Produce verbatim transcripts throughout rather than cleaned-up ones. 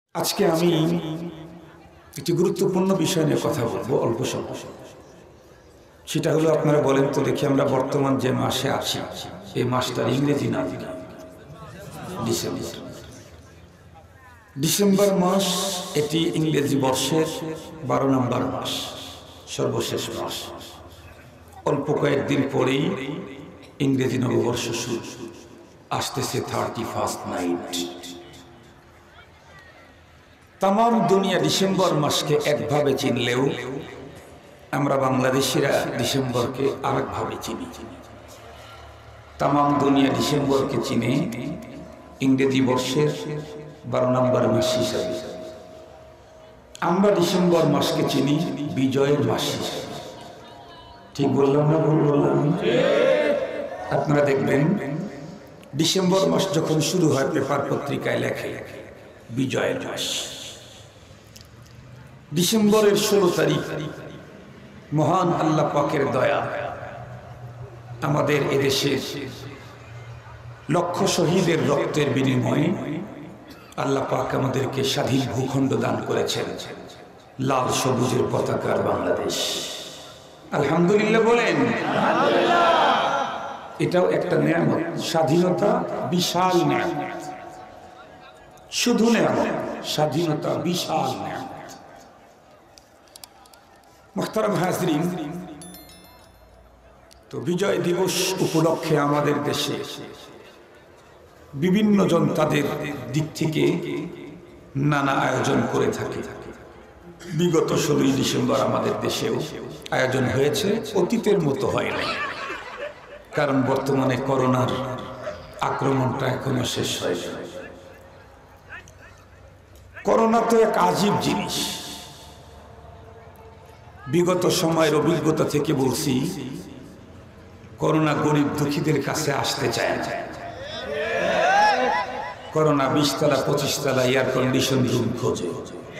আজকে আমি একটি গুরুত্বপূর্ণ বিষয় নিয়ে কথা বলবো অল্প সময়। সেটা হলো, আপনারা বলেন তো দেখি, আমরা বর্তমান যে মাসে আছি এই মাসটার ইংরেজি নাম কি? ডিসেম্বর। ডিসেম্বর মাস এটি ইংরেজি বর্ষের বারো নম্বর মাস, সর্বশেষ মাস। অল্প কয়েকদিন পরেই ইংরেজি নববর্ষ শুরু, আসতেছে থার্টি ফার্স্ট নাইট। তাম দুনিয়া ডিসেম্বর মাসকে একভাবে চিনলেও আমরা বাংলাদেশিরা ডিসেম্বরকে আরেকভাবে চিনি। তাম দুনিয়া ডিসেম্বরকে চিনে ইংরেজি বর্ষের বারো নম্বর মাস হিসাবে। আমরা ডিসেম্বর মাসকে চিনি বিজয়ের মাস হিসাবে। ঠিক বললাম না ভুল বললাম? আপনারা দেখবেন ডিসেম্বর মাস যখন শুরু হয় পেপার পত্রিকায় লেখে বিজয়ের মাস। ডিসেম্বরের ষোলো তারিখ মহান আল্লাহ পাকের দয়া, আমাদের এদেশের লক্ষ শহীদের রক্তের বিনিময়ে আল্লাহ পাক আমাদেরকে স্বাধীন ভূখণ্ড দান করেছেন, লাল সবুজের পতাকার বাংলাদেশ। আলহামদুলিল্লাহ বলেন। এটাও একটা নেয়ামত। স্বাধীনতা বিশাল নেয়ামত, শুধু নেয়ামত, স্বাধীনতা বিশাল নেয়ামত। মুহতারাম হাজরিন, তো বিজয় দিবস উপলক্ষে আমাদের দেশে বিভিন্ন জন তাদের দিক থেকে নানা আয়োজন করে থাকে। বিগত ষোলোই ডিসেম্বর আমাদের দেশেও আয়োজন হয়েছে, অতীতের মতো হয় না, কারণ বর্তমানে করোনার আক্রমণটা এখনো শেষ হয়নি। করোনা তো এক আজীব জিনিস। বিগত সময়ের অভিজ্ঞতা থেকে বলছি, করোনা গরিব দুঃখীদের কাছে আসতে চায় না। করোনা বিশ তলা পঁচিশ তলা এয়ার কন্ডিশন রুম খোঁজে।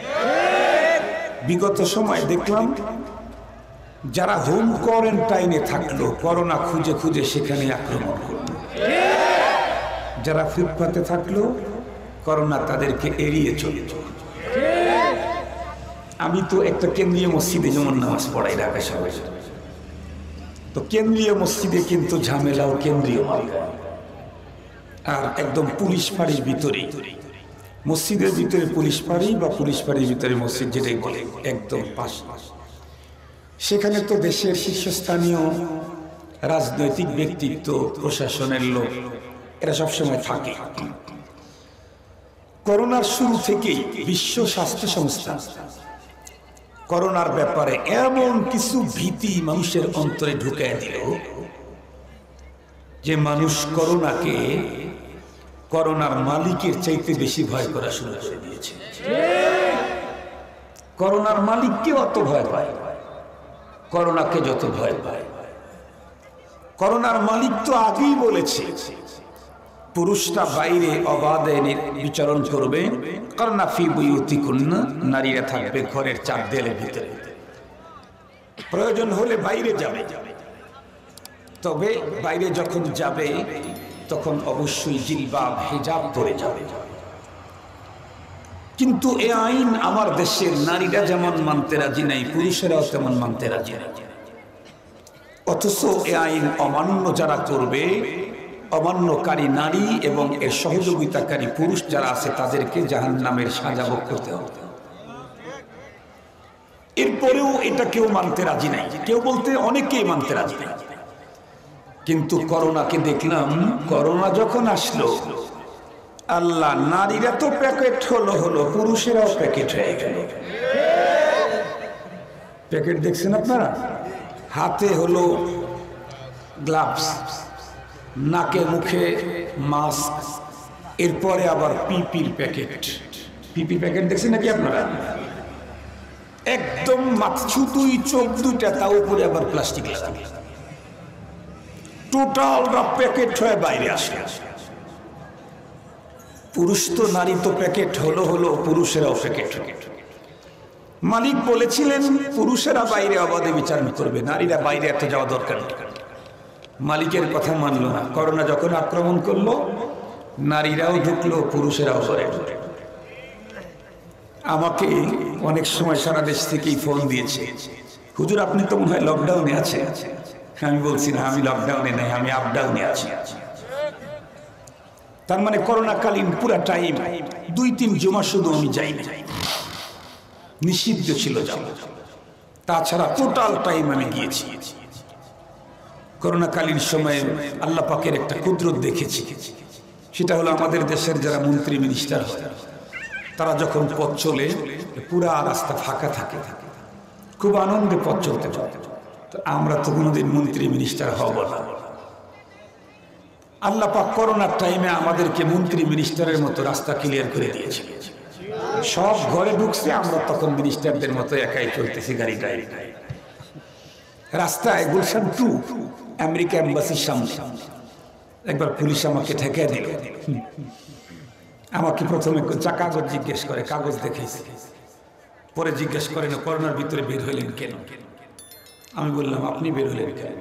বিগত সময় দেখলাম যারা হোম কোয়ারেন্টাইনে থাকলো, করোনা খুঁজে খুঁজে সেখানে আক্রমণ করলো। যারা ফুটপাতে থাকলো, করোনা তাদেরকে এড়িয়ে চলে। আমি তো একটা কেন্দ্রীয় মসজিদে যেমন নামাজ পড়াই ঢাকা শহরে, তো কেন্দ্রীয় মসজিদে কিন্তু ঝামেলাও কেন্দ্রীয় মালিকা, আর একদম পুলিশ ফাঁড়ির ভিতরে, মসজিদের ভিতরে পুলিশ ফাঁড়ি বা পুলিশ ফাঁড়ির ভিতরে মসজিদ, যেটাই বলে একদম পাশ। সেখানে তো দেশের শীর্ষস্থানীয় রাজনৈতিক ব্যক্তিত্ব, প্রশাসনের লোক, এরা সবসময় থাকে। করোনার শুরু থেকেই বিশ্ব স্বাস্থ্য সংস্থা করোনার ব্যাপারে এমন কিছু ভীতি মানুষের অন্তরে ঢুকায় দিল যে মানুষ করোনাকে করোনার মালিকের চাইতে বেশি ভয় করা শুরু করে দিয়েছে। করোনার মালিককে অত ভয় পায়, করোনাকে যত ভয় পায়। করোনার মালিক তো আগেই বলেছে পুরুষরা বাইরে অবাধে বিচরণ করবে, করোনা ফি বুয়ুতিকুন্না, নারীরা থাকবে ঘরের চার দেয়ালের ভিতরে, প্রয়োজন হলে বাইরে যাবে, তবে বাইরে যখন যাবে তখন অবশ্যই জিলবাব হিজাব পরে যাবে। কিন্তু এ আইন আমার দেশের নারীরা যেমন মানতে রাজি নাই, পুরুষেরাও তেমন মানতে রাজি নাই। অথচ এ আইন অমান্য যারা করবে, অমান্যকারী নারী এবং এর সহযোগিতাকারী পুরুষ যারা আছে, তাদেরকে জাহান্নামের সাজা ভোগ করতে হবে। এরপরেও এটা কেউ মানতে রাজি নাই, কেউ বলতে অনেকেই মানতে রাজি নাই। কিন্তু করোনাকে দেখলাম, করোনা যখন আসলো, আল্লাহ, নারীরা তো প্যাকেট হলো হলো পুরুষেরাও প্যাকেট হয়ে গেল। প্যাকেট দেখছেন আপনারা? হাতে হলো গ্লাভস, নাকে মুখে মাস্ক, এরপরে আবার পিপির প্যাকেট। পিপি প্যাকেট দেখছেন নাকি আপনারা? একদম শুধুই চোখ দুইটা, তা উপরে আবার প্লাস্টিক লাগানো, টোটালটা প্যাকেট হয়ে বাইরে আসে। পুরুষ তো, নারী তো প্যাকেট হলো হলো পুরুষেরাও প্যাকেট। মালিক বলেছিলেন পুরুষেরা বাইরে অবাধে বিচার করবে, নারীরা বাইরে এত যাওয়া দরকার নেই। মালিকের কথা মানল না। করোনা যখন আক্রমণ করলো, নারীরাও ঢুকলো, পুরুষেরাও ঘরে ঢুকলো। আমাকে অনেক সময় সারা দেশ থেকেই ফোন দিয়েছে, হুজুর আপনি তো মনে হয় লকডাউনে আছেন। আমি বলছি না, আমি লকডাউনে নাই, আমি আপডাউনে আছি। তার মানে করোনাকালীন পুরা টাইম দুই তিন জমা শুধু আমি যাইনি, নিষিদ্ধ ছিল যাওয়া, তাছাড়া টোটাল টাইম আমি গিয়েছি। করোনাকালীন সময়ে আল্লাহ পাকের একটা কুদরত দেখেছি, সেটা হলো আমাদের দেশের যারা মন্ত্রী মিনিস্টার হয় তারা যখন পথ চলে পুরা রাস্তা ফাঁকা থাকে, খুব আনন্দে পথ চলতে চলে। তো আমরা তো কোনোদিন মন্ত্রী মিনিস্টার হব না। আল্লাহ পাক করোনার টাইমে আমাদেরকে মন্ত্রী মিনিস্টারের মতো রাস্তা ক্লিয়ার করে দিয়েছে, সব ঘরে ঢুকছে, আমরা তখন মিনিস্টারদের মতো একাই চলতেছি গাড়িটায়। রাস্তায় গুলশান টু আমেরিকা এম্বাসির সামনে একবার পুলিশ আমাকে ঠেকে দিল। আমাকে প্রথমে কাগজ জিজ্ঞেস করে, কাগজ দেখেছি, পরে জিজ্ঞেস করে না করোনার ভিতরে বের হইলেন কেন। আমি বললাম আপনি বের হইলেন কেন?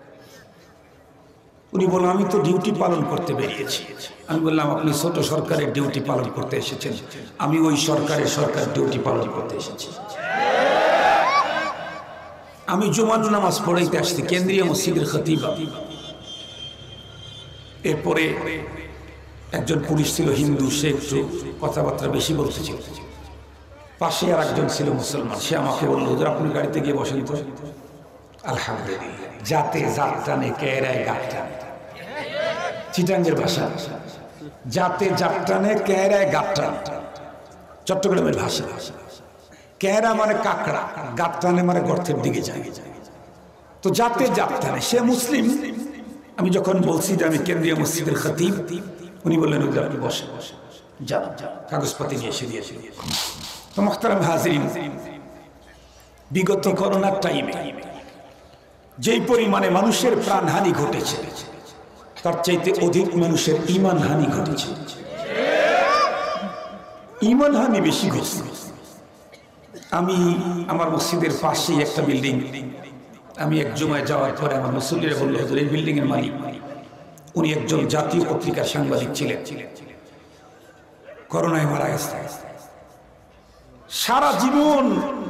উনি বললেন আমি তো ডিউটি পালন করতে বেরিয়েছি। আমি বললাম আপনি ছোট সরকারের ডিউটি পালন করতে এসেছেন, আমি ওই সরকারের সরকার ডিউটি পালন করতে এসেছি। আমি জুমার নামাজ পড়াইতে আসছি কেন্দ্রীয় মসজিদের খতিব। এরপরে একজন পুলিশ ছিল হিন্দু, সে একটু কথাবার্তা বেশি বলতেছিল। পাশে আর একজন ছিল মুসলমান, সে আমাকে বলল হুজুর আপনি গাড়িতে গিয়ে বসেন তো। আলহামদুলিল্লাহ, যাতে জাত টানে কেরায় গাত টানে, চিটাঙ্গের ভাষা, যাতে জাত টানে কেরায় গাত টানে, চট্টগ্রামের ভাষা। কেরা মানে কাকড়া, গাত টানে মানে গর্তের দিকে যায়। তো যাতে জাত টানে, সে মুসলিম। আমি যখন বলছি যে আমি কেন্দ্রীয় মসজিদের খতিব, উনি বললেন হুজুর আপনি বসেন, যান কাগজপাতি নিয়ে এসে দিয়েছে। তো মুহতারাম হাজিরিন, বিগত করোনার টাইমে যেই পরিমাণে মানুষের প্রাণহানি ঘটেছে তার চাইতে অধিক মানুষের ঈমান হানি ঘটেছে। ঈমান হানি বেশি ঘটছে। আমি আমার মসজিদের পাশেই একটা বিল্ডিং, আমি এক জুমায় যাওয়ার পরে আমার মুসল্লিরা বলল হুজুর এই বিল্ডিং এর মালিক, উনি একজন জাতীয় পত্রিকার সাংবাদিক ছিলেন, করোনায় মারা গেছে। সারা জীবন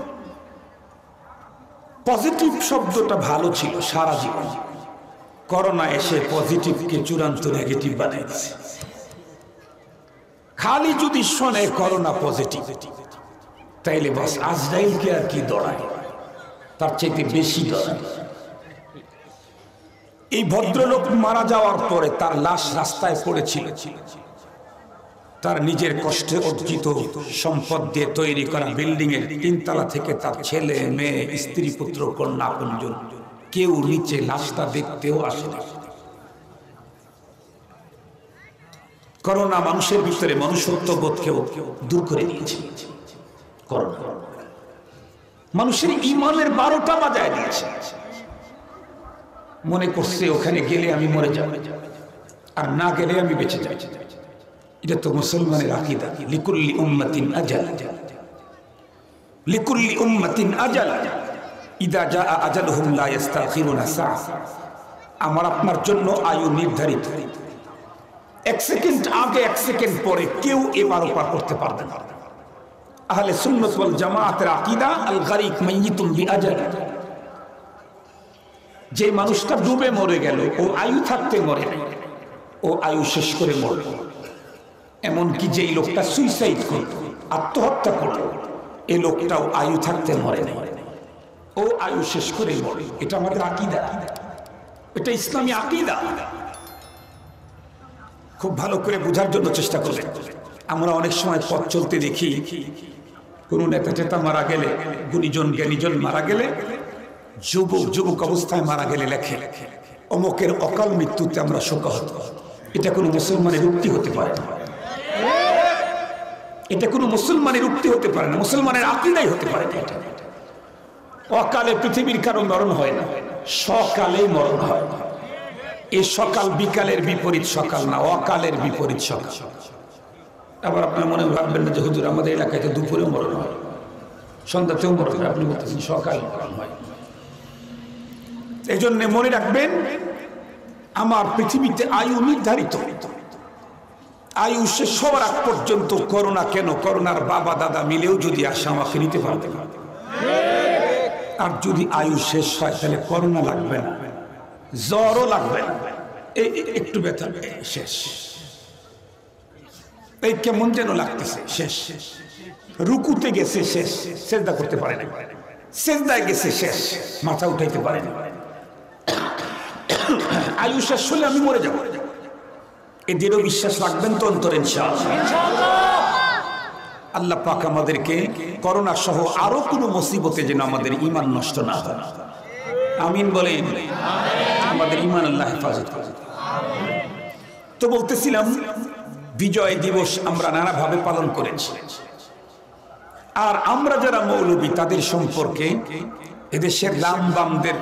পজিটিভ শব্দটা ভালো ছিল, সারা জীবন করোনা এসে পজিটিভকে চূড়ান্ত নেগেটিভ বানিয়ে দিয়েছে। খালি যদি শোনে করোনা পজিটিভ, তাইলে বাস আজরাইলকে আর কি দৌড়ায়, তার চাইতে বেশি দৌড়ায়। এই ভদ্রলোক মারা যাওয়ার পরে তার লাশ রাস্তায় পড়েছিল, তার নিজের কষ্টে অর্জিত সম্পদ দিয়ে তৈরি করা বিল্ডিং এর তিনতলা থেকে তার ছেলে মেয়ে স্ত্রী পুত্র কন্যা আপনজন কেউ নিচে লাশটা দেখতেও আসে না। করোনা মানুষের ভিতরে মনুষ্যত্ববোধকেও দূর করে দিয়েছে। করোনা মানুষের ঈমানের বারোটা বাজায় দিয়েছে। মনে করছে ওখানে গেলে আমি মরে যাব, আর না গেলে আমি বেঁচে যাব। এটা তো মুসলমানের আকীদা। লিকুল্লি উম্মাতিন আজাল, লিকুল্লি উম্মাতিন আজাল, ইদা জাআ আজালুহুম লা ইস্তাখিরুনা সাআ। আমার আপনার জন্য আয়ু নির্ধারিত, এক সেকেন্ড আগে এক সেকেন্ড পরে কেউ এবার ওপার করতে পারবে না। আহলে সুন্নাত ওয়াল জামাআতের আকীদা আল গারিক মাইয়িতুন বিআজাল। যে মানুষটা ডুবে মরে গেল ও আয়ু থাকতে মরে নাই, ও আয়ু শেষ করে মরল। এমনকি যেই লোকটা সুইসাইড করল, আত্মহত্যা করল, এই লোকটাও আয়ু থাকতে মরে নাই, ও আয়ু শেষ করে মরে। এটা আমাদের আকীদা, এটা ইসলামী আকীদা। খুব ভালো করে বোঝার জন্য চেষ্টা করবেন। আমরা অনেক সময় পথ চলতে দেখি কোন নেতা টেতা মারা গেলে, গুণীজন জ্ঞানীজন মারা গেলে, যুবক যুবক অবস্থায় মারা গেলে লেখে অমকের অকাল মৃত্যুতে আমরা শোকাহত। এটা কোনো মুসলমানের উক্তি হতে পারে না, এটা কোনো মুসলমানের উক্তি হতে পারে না, মুসলমানের আকীদাই হতে পারে না। এটা অকালে পৃথিবীর কারো মরণ হয় না, সকালে মরণ হয়। এই সকাল বিকালের বিপরীত সকাল না, অকালের বিপরীত সকাল। আবার আপনার মনে ভাববেন না যে হুজুর আমাদের এলাকায় তো দুপুরেও মরণ হয়, সন্ধ্যাতেও মরণ হয়, আপনি বলতেছেন সকালে মরণ হয়। এই জন্য মনে রাখবেন আমার পৃথিবীতে আয়ু নির্ধারিত, আয়ু শেষ হওয়ার আগ পর্যন্ত করোনা কেন, করোনার বাবা দাদা মিলেও যদি আসে আমাকে নিতে পারবে না। আর যদি আয়ু শেষ হয় তাহলে করোনা লাগবে না, জ্বরও লাগবে না, এই একটু ব্যথা শেষ, এই কেমন যেন লাগতেছে শেষ, রুকুতে গেছে শেষ, সেজদা করতে পারে না, সেজদায় গেছে শেষ, মাথা উঠাইতে পারে না। আয়ু শেষ হলে আমি মরে যাব, এই দৃঢ় বিশ্বাস রাখবেন তো অন্তরে ইনশাআল্লাহ। আল্লাহ পাক আমাদেরকে করোনা সহ আরো কোনো মুসিবতে যেন আমাদের ঈমান নষ্ট না হয়, আমিন বলেন। আমাদের ঈমান আল্লাহ হেফাজত করে। তো বলতেছিলাম বিজয় দিবস আমরা নানাভাবে পালন করেছি, আর আমরা যারা মৌলবী তাদের সম্পর্কে এদেশের লাম বামদের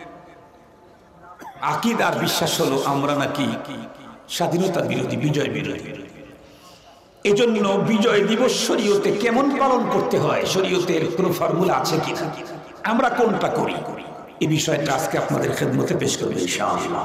আকীদার বিশ্বাস হলো আমরা নাকি স্বাধীনতা বিরোধী, বিজয় বিরোধী। এজন্য বিজয় দিবস শরীয়তে কেমন পালন করতে হয়, শরীয়তের কোনো ফর্মুলা আছে কিনা, আমরা কোনটা করি, এই বিষয়টা আজকে আপনাদের খেদমতে পেশ করব ইনশাআল্লাহ।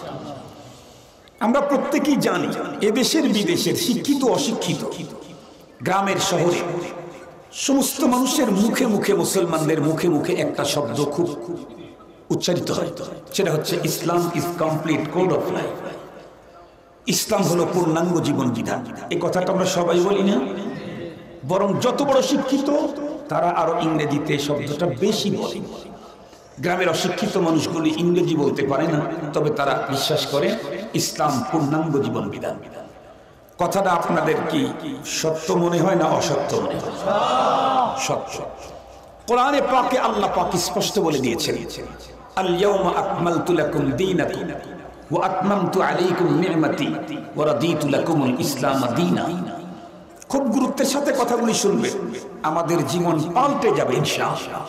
আমরা প্রত্যেকেই জানি এদেশের বিদেশের শিক্ষিত অশিক্ষিত গ্রামের শহরে সমস্ত মানুষের মুখে মুখে, মুসলমানদের মুখে মুখে একটা শব্দ খুব উচ্চারিত হয়, সেটা হচ্ছে Islam is complete code of life. Islam হলো পূর্ণাঙ্গ জীবন বিধান। এই কথাটা আমরা সবাই বলি না, বরং যত বড় শিক্ষিত তারা আরো ইংরেজিতে শব্দটা বেশি বলে। গ্রামের অশিক্ষিত মানুষগুলি ইংরেজি বলতে পারে না, তবে তারা বিশ্বাস করে ইসলাম পূর্ণাঙ্গ জীবন বিধান। কথাটা আপনাদের কি সত্য মনে হয় না অসত্য মনে হয়? সত্য। কোরআনে পাকে আল্লাহ পাক স্পষ্ট বলে দিয়েছেন, আল ইয়াউমা আকমালতু লাকুম দীনাকুম ওয়া আতমামতু আলাইকুম নি'মাতি ওয়া রাদিতু লাকুমুল ইসলাম দীনা। খুব গুরুত্বের সাথে কথাগুলি শুনবেন, আমাদের জীবন পাল্টে যাবে ইনশাআল্লাহ।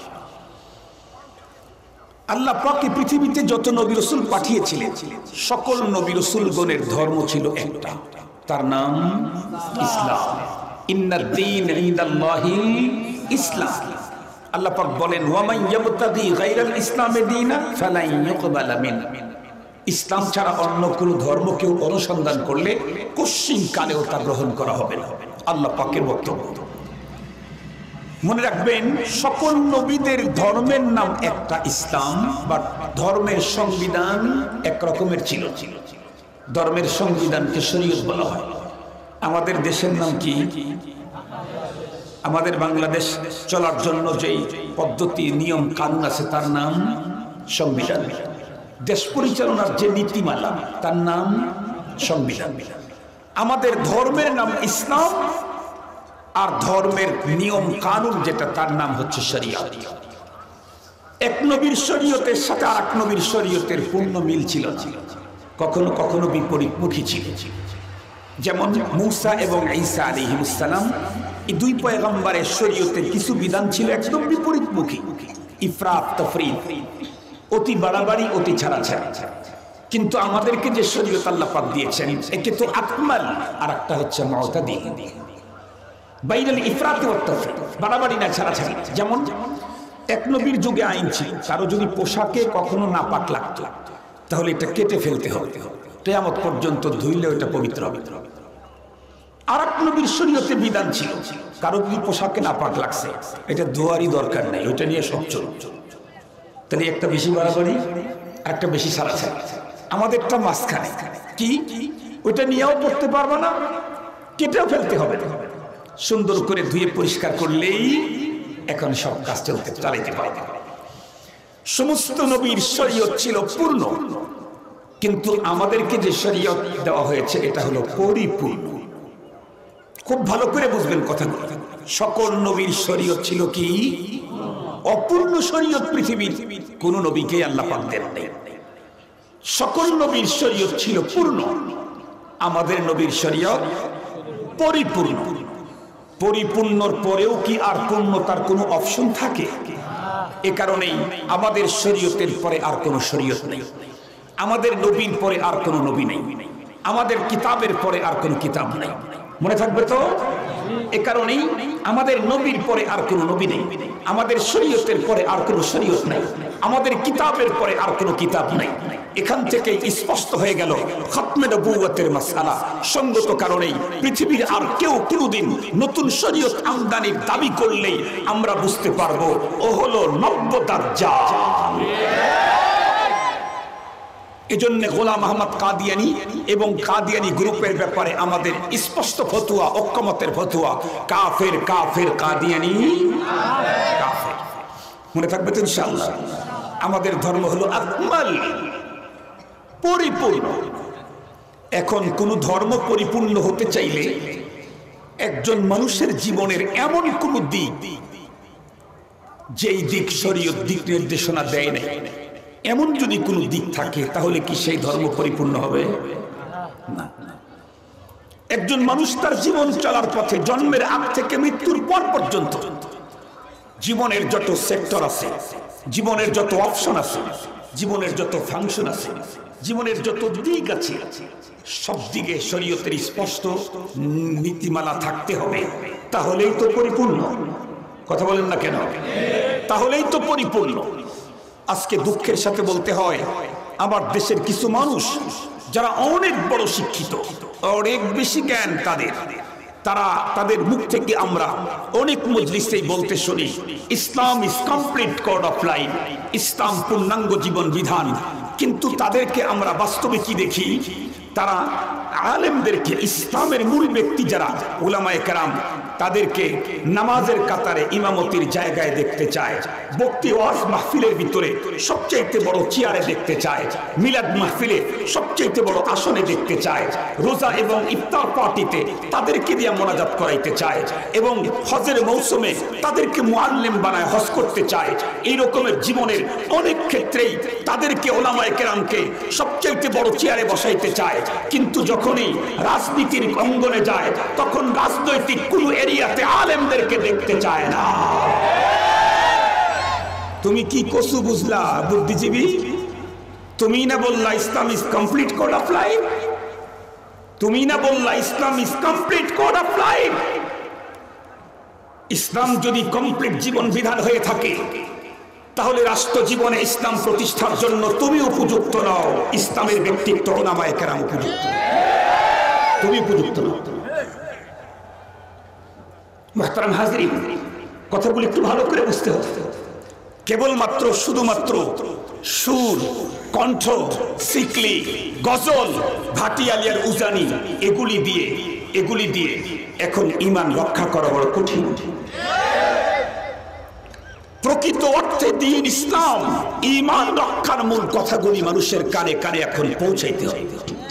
আল্লাহ পাক পৃথিবীতে যত নবী রাসূল পাঠিয়েছিলেন সকল নবী রাসূলগণের ধর্ম ছিল একটা, তার নাম ইসলাম। ইন্নাদ দীন ইনদাল্লাহিল ইসলাম। আল্লাহ পাক বলেন, ওয়া মান ইয়াবতাগি গায়রাল ইসলামি দীনা ফালান ইউকবালা মিন। ইসলাম ছাড়া অন্য কোনো ধর্ম কেউ অনুসন্ধান করলে কোশ্চিন কালেও তা গ্রহণ করা হবে না, আল্লাহ পাকের বক্তব্য। মনে রাখবেন, সকল নবীদের ধর্মের নাম একটা ইসলাম, বা ধর্মের সংবিধান এক রকমের ছিল। ধর্মের সংবিধানকে শরীয়ত বলা হয়। আমাদের দেশের নাম কি? আমাদের বাংলাদেশ চলার জন্য যেই পদ্ধতি নিয়ম কানুন আছে তার নাম সংবিধান। দেশ পরিচালনার যে নীতিমালা তার নাম সংবিধান। আমাদের ধর্মের নাম ইসলাম, আর ধর্মের নিয়ম কানুন যেটা তার নাম হচ্ছে শরিয়ত। এক নবীর শরীয়তের সাথে আর এক নবীর শরীয়তের পূর্ণ মিল ছিল, কখনো কখনো বিপরীতমুখী ছিল। যেমন মূসা এবং ঈসা আলাইহিস সালাম, এই দুই পয়গম্বরের শরীয়তের কিছু বিধান ছিল একদম বিপরীতমুখী, ইফরাত তাফরিদ, অতি বাড়াবাড়ি অতি ছাড়াছাড়ি। কিন্তু আমাদেরকে যে শরীয়ত আল্লাহ পাক দিয়েছেন একে তো আকমাল, আর একটা হচ্ছে মুতাদিল, বাইনাল ইফরাত ওয়াত তাফরিদ, বাড়াবাড়ি না ছাড়াছাড়ি। যেমন এক নবীর যুগে আইন ছিল, কারো যদি পোশাকে কখনো নাপাক লাগতো তাহলে এটা কেটে ফেলতে হবে, কিয়ামত পর্যন্ত ধুইলে ওটা পবিত্র হবে। আর এক নবীর শরীয়তে বিধান ছিল, কারো যদি পোশাকে নাপাক লাগছে এটা ধোয়ারই দরকার নেই, ওইটা নিয়ে সব চলবে। তাহলে একটা বেশি বাড়াবাড়ি, একটা বেশি ছাড়াছাড়ি। আমাদেরটা মাঝখানে, কি ওইটা নিয়েও পড়তে পারবে না, কেটেও ফেলতে হবে, সুন্দর করে ধুয়ে পরিষ্কার করলেই এখন সব কাজ চলতে চালাইতে পারবে। সমস্ত নবীর শরীয়ত ছিল পূর্ণ, কিন্তু আমাদেরকে যে শরীয়ত দেওয়া হয়েছে এটা হলো পরিপূর্ণ। খুব ভালো করে বুঝবেন কথাগুলো। সকল নবীর শরীয়ত ছিল কি অপূর্ণ শরীয়ত, পৃথিবীর কোন নবীকে আল্লাহ পাক দেন নাই। সকল নবীর শরীয়ত ছিল পূর্ণ, আমাদের নবীর শরীয়ত পরিপূর্ণ। পরিপূর্ণর পরেও কি আর পূর্ণতার কোনো অপশন থাকে? এ কারণেই আমাদের শরীয়তের পরে আর কোনো শরীয়ত নেই, আমাদের নবীর পরে আর কোনো নবী নেই, আমাদের কিতাবের পরে আর কোনো কিতাব নেই। মনে থাকবে তো? এ কারণেই আমাদের নবীর পরে আর কোনো নবী নেই, আমাদের শরীয়তের পরে আর কোনো শরীয়ত নেই, আমাদের কিতাবের পরে আর কোনো কিতাব নেই। এখান থেকে স্পষ্ট হয়ে গেল খতমে নবুয়তের মাসআলা সঙ্গত কারণেই পৃথিবীর আর কেউ কোনোদিন নতুন শরীয়ত আমদানির দাবি করলেই আমরা বুঝতে পারবো ও হলো নব্য দাজ্জাল। এজন্য গোলাম আহমদ কাদিয়ানী এবং কাদিয়ানী গ্রুপের ব্যাপারে আমাদের স্পষ্ট ফতোয়া, ঐক্যমতের ফতোয়া, কাফের কাফের কাদিয়ানী কাফের। মনে থাকবে তো ইনশাআল্লাহ। আমাদের ধর্ম হলো আকমাল, পরিপূর্ণ। এখন কোন ধর্ম পরিপূর্ণ হতে চাইলে একজন মানুষের জীবনের এমন কোন দিক যেই দিক শরীয়ত দিক নির্দেশনা দেয় নাই, এমন যদি কোনো দিক থাকে তাহলে কি সেই ধর্ম পরিপূর্ণ হবে না। একজন মানুষ তার জীবন চলার পথে জন্মের আগ থেকে মৃত্যুর পর পর্যন্ত জীবনের যত সেক্টর আছে, জীবনের যত অপশন আছে, জীবনের যত ফাংশন আছে, জীবনের যত দিক আছে, সব দিকে শরীয়তের স্পষ্ট নীতিমালা থাকতে হবে, তাহলেই তো পরিপূর্ণ। কথা বলেন না কেন? তাহলেই তো পরিপূর্ণ। আজকে দুঃখের সাথে বলতে হয় আমার দেশের কিছু মানুষ যারা অনেক বড় শিক্ষিত, অনেক বেশি জ্ঞান তাদের, তারা তাদের মুখ থেকে আমরা অনেক মজলিসেই বলতে শুনি Islam is complete code of life, Islam পূর্ণাঙ্গ জীবন বিধান। কিন্তু তাদেরকে আমরা বাস্তবে কি দেখি? তারা আলেমদেরকে, ইসলামের মূল ব্যক্তি যারা উলামায়ে কেরাম, তাদেরকে নামাজের কাতারে ইমামতির জায়গায় দেখতে চায়, বক্তি ওয়াজ মাহফিলের ভিতরে সবচাইতে বড় চেয়ারে দেখতে চায়, মিলাদ মাহফিলে সবচাইতে বড় আসনে দেখতে চায়, রোজা এবং ইফতার পার্টিতে তাদেরকে দিয়ে মোনাজাত করাইতে চায়, এবং হজের মৌসুমে তাদেরকে মুআল্লিম বানায় হজ করতে চায়। এই রকমের জীবনের অনেক ক্ষেত্রেই তাদেরকে উলামায়ে কেরামকে সবচাইতে বড় চেয়ারে বসাইতে চায়। কিন্তু যখনই রাজনীতির অঙ্গনে যায় তখন রাজনৈতিক কোন এরিয়াতে আলেমদেরকে দেখতে চায় না। তুমি কি কসু বুঝলা বুদ্ধিজীবী? তুমি না বললা Islam is complete code of life? তুমি না বললা Islam is complete code of life? Islam যদি কমপ্লিট জীবন বিধান হয়ে থাকে তাহলে রাষ্ট্র জীবনে ইসলাম প্রতিষ্ঠার জন্য তুমি উপযুক্ত নও, ইসলামের ব্যক্তিত্ব উলামায়ে কেরাম উপযুক্ত, তুমি উপযুক্ত নও। মুহতারাম হাজরিন, কথাগুলো একটু ভালো করে বুঝতে হবে। কেবলমাত্র শুধুমাত্র সুর, কণ্ঠ, সিকলি, গজল, ভাটিয়ালিয়ার উজানি এগুলি দিয়ে এগুলি দিয়ে এখন ঈমান রক্ষা করা বড় কঠিন। প্রকৃত অর্থে দ্বীন ইসলাম, ঈমান রক্ষার মূল কথাগুলি মানুষের কানে কানে এখন পৌঁছাইতে হবে।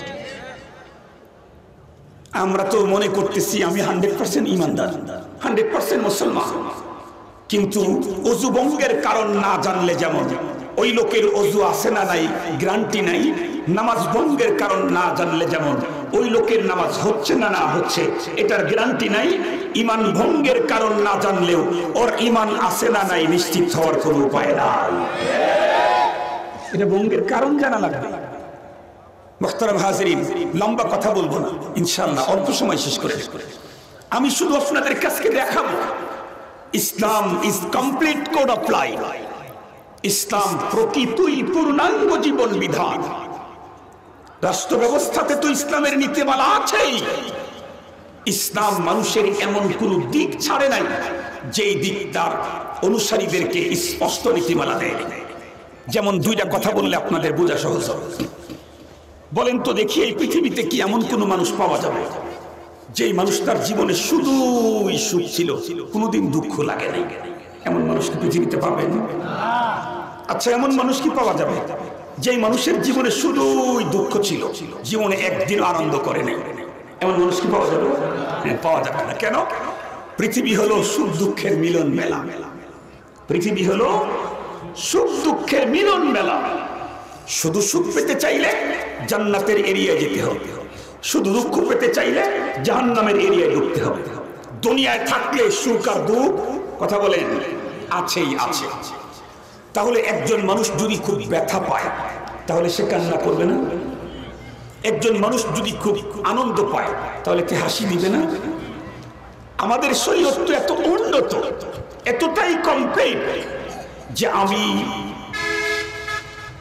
আমরা তো মনে করতেছি আমি হান্ড্রেড পার্সেন্ট ইমানদার, হান্ড্রেড পার্সেন্ট মুসলমান, কিন্তু অজু ভঙ্গের কারণ না জানলে যেমন ওই লোকের অজু আছে না নাই গ্যারান্টি নাই, নামাজ ভঙ্গের কারণ না জানলে যেমন ওই লোকের নামাজ হচ্ছে না না হচ্ছে এটার গ্যারান্টি নাই, ঈমান ভঙ্গের কারণ না জানলেও ওর ঈমান আছে না নাই নিশ্চিত হওয়ার কোনো উপায় নাই। এটা ভঙ্গের কারণ জানা লাগবে। মুহতারাম হাজিরিন, লম্বা কথা বলবো না ইনশাআল্লাহ, অল্প সময় শেষ করে আমি শুধু আপনাদের কাছে দেখাবো Islam is complete code of life, Islam প্রকৃতই পূর্ণাঙ্গ জীবন বিধান। রাষ্ট্র ব্যবস্থাতে তো ইসলামের নীতিমালা আছেই। ইসলাম মানুষের এমন কোন দিক ছাড়ে নাই যেই দিক তার অনুসারীদেরকে স্পষ্ট নীতিমালা দেয়। যেমন দুইটা কথা বললে আপনাদের বোঝা সহজ হবে। বলেন তো দেখি এই পৃথিবীতে কি এমন কোন মানুষ পাওয়া যাবে যেই মানুষ তার জীবনে শুধুই সুখ ছিল, কোনোদিন দুঃখ লাগে নাই? এমন মানুষ কি পৃথিবীতে পাবেন? আচ্ছা, এমন মানুষ কি পাওয়া যাবে যেই মানুষের জীবনে শুধুই দুঃখ ছিল, জীবনে একদিন আনন্দ করে নাই? এমন মানুষ কি পাওয়া যাবে? পাওয়া যাবে না। কেন? পৃথিবী হলো সুখ দুঃখের মিলন মেলা। পৃথিবী হলো সুখ দুঃখের মিলন মেলা। শুধু সুখ পেতে চাইলে জান্নাতের এরিয়ায় যেতে হবে, শুধু দুঃখ পেতে চাইলে জাহান্নামের এরিয়ায় ঢুকতে হবে। দুনিয়ায় থাকলে সুখ আর দুঃখ, কথা বলেন, আছেই আছে। তাহলে একজন মানুষ যদি খুব ব্যথা পায় তাহলে সে কান্না করবে না? একজন মানুষ যদি খুব আনন্দ পায় তাহলে কি হাসি দিবে না? আমাদের শরীয়ত তো এত উন্নত, এতটাই কমপ্লিট যে আমি